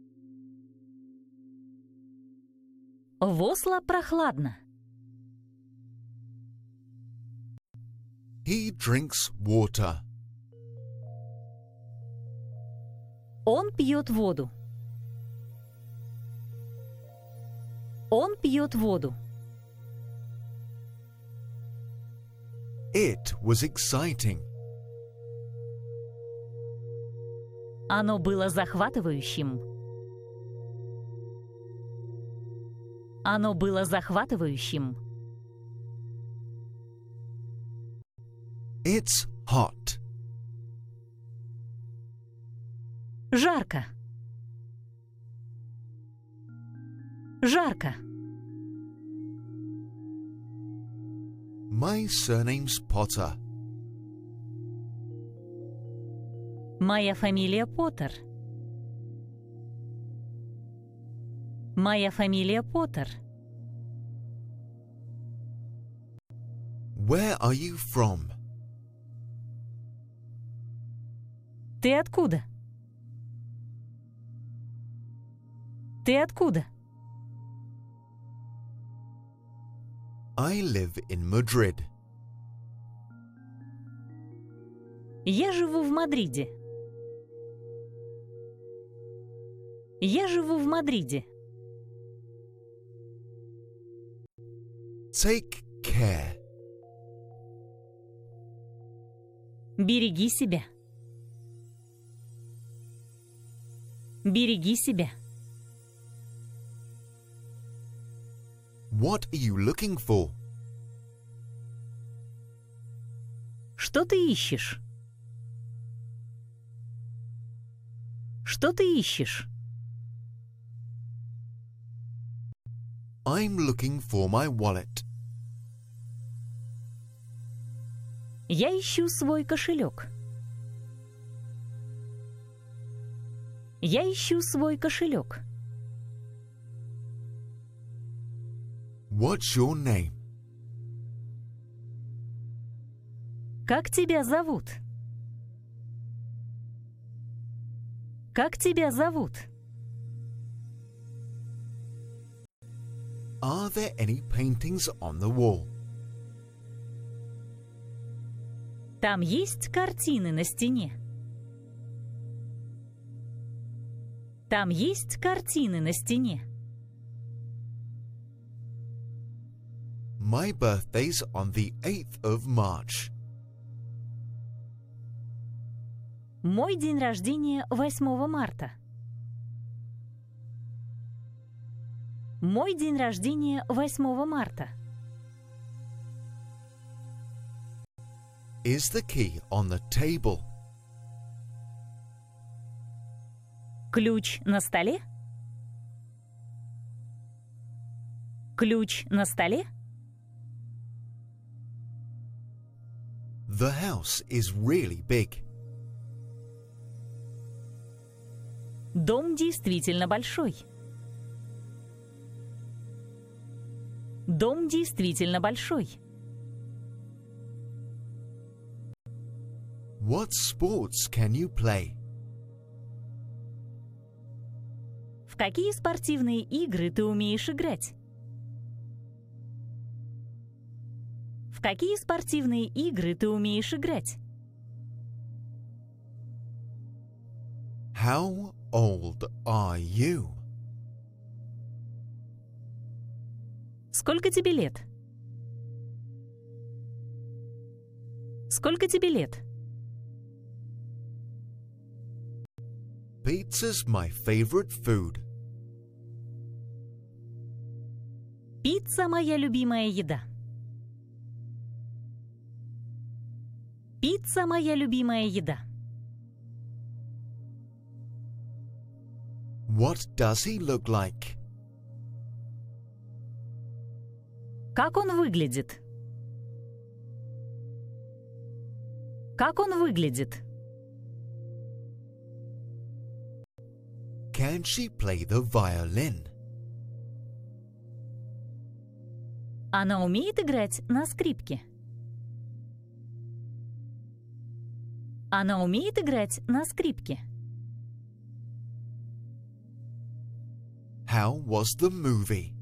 В Осло прохладно. He drinks water. Он пьет воду. Он пьет воду. It was exciting. Оно было захватывающим. Оно было захватывающим. It's hot. Жарко. Жарко. My surname's Potter. Моя фамилия Поттер. Моя фамилия Поттер. Where are you from? Ты откуда? Ты откуда? I live in Madrid. Я живу в Мадриде. Я живу в Мадриде. Take care. Береги себя. Береги себя. What are you looking for? Что ты ищешь? Что ты ищешь? I'm looking for my wallet. Я ищу свой кошелек. Я ищу свой кошелек. What's your name? Как тебя зовут? Как тебя зовут? Are there any paintings on the wall? Там есть картины на стене. Там есть картины на стене. My birthday's on the eighth of March. Мой день рождения восьмого марта. Мой день рождения восьмого марта. Is the key on the table? Ключ на столе? Ключ на столе? The house is really big. Дом действительно большой. Дом действительно большой. What sports can you play? В какие спортивные игры ты умеешь играть? В какие спортивные игры ты умеешь играть? How old are you? Сколько тебе лет? Сколько тебе лет? Pizza's my favorite food. Пицца – моя любимая еда. Пицца – моя любимая еда. What does he look like? Как он выглядит? Как он выглядит? Can she play the violin? Она умеет играть на скрипке. Она умеет играть на скрипке. How was the movie?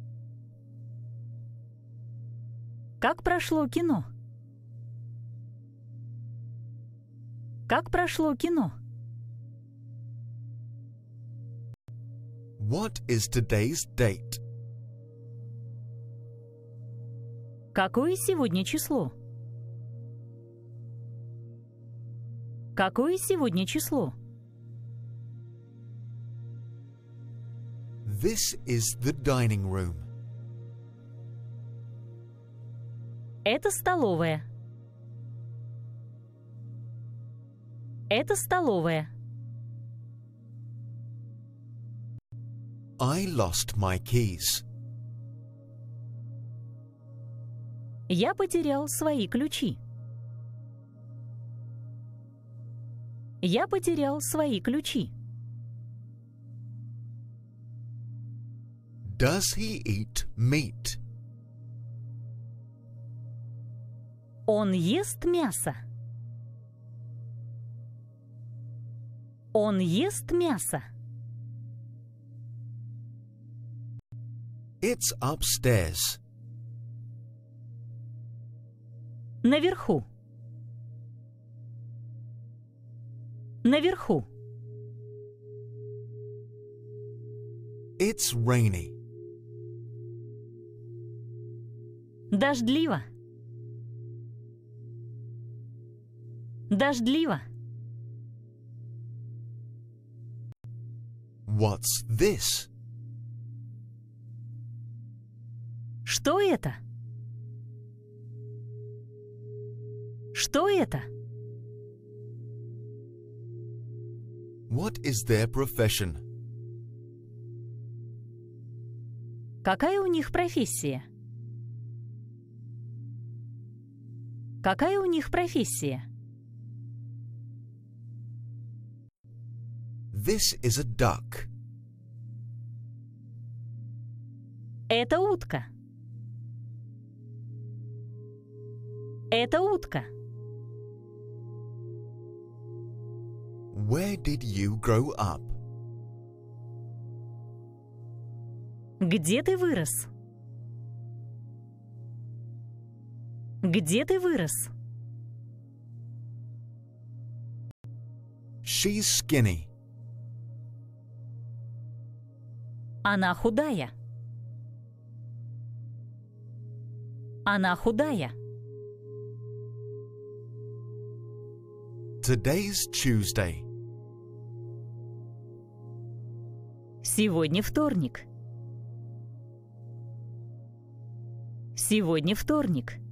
Как прошло кино? Как прошло кино? What is today's date? Какое сегодня число? Какое сегодня число? This is the dining room. Это столовая. Это столовая. I lost my keys. Я потерял свои ключи. Я потерял свои ключи. Does he eat meat? Он ест мясо. Он ест мясо. It's upstairs. Наверху. Наверху. It's rainy. Дождливо. Дождливо. What's this? Что это? Что это? What is their profession? Какая у них профессия? Какая у них профессия? This is a duck. Это утка. Это утка. Where did you grow up? Где ты вырос? Где ты вырос? She's skinny. Она худая. Она худая. Today's Tuesday. Сегодня вторник. Сегодня вторник.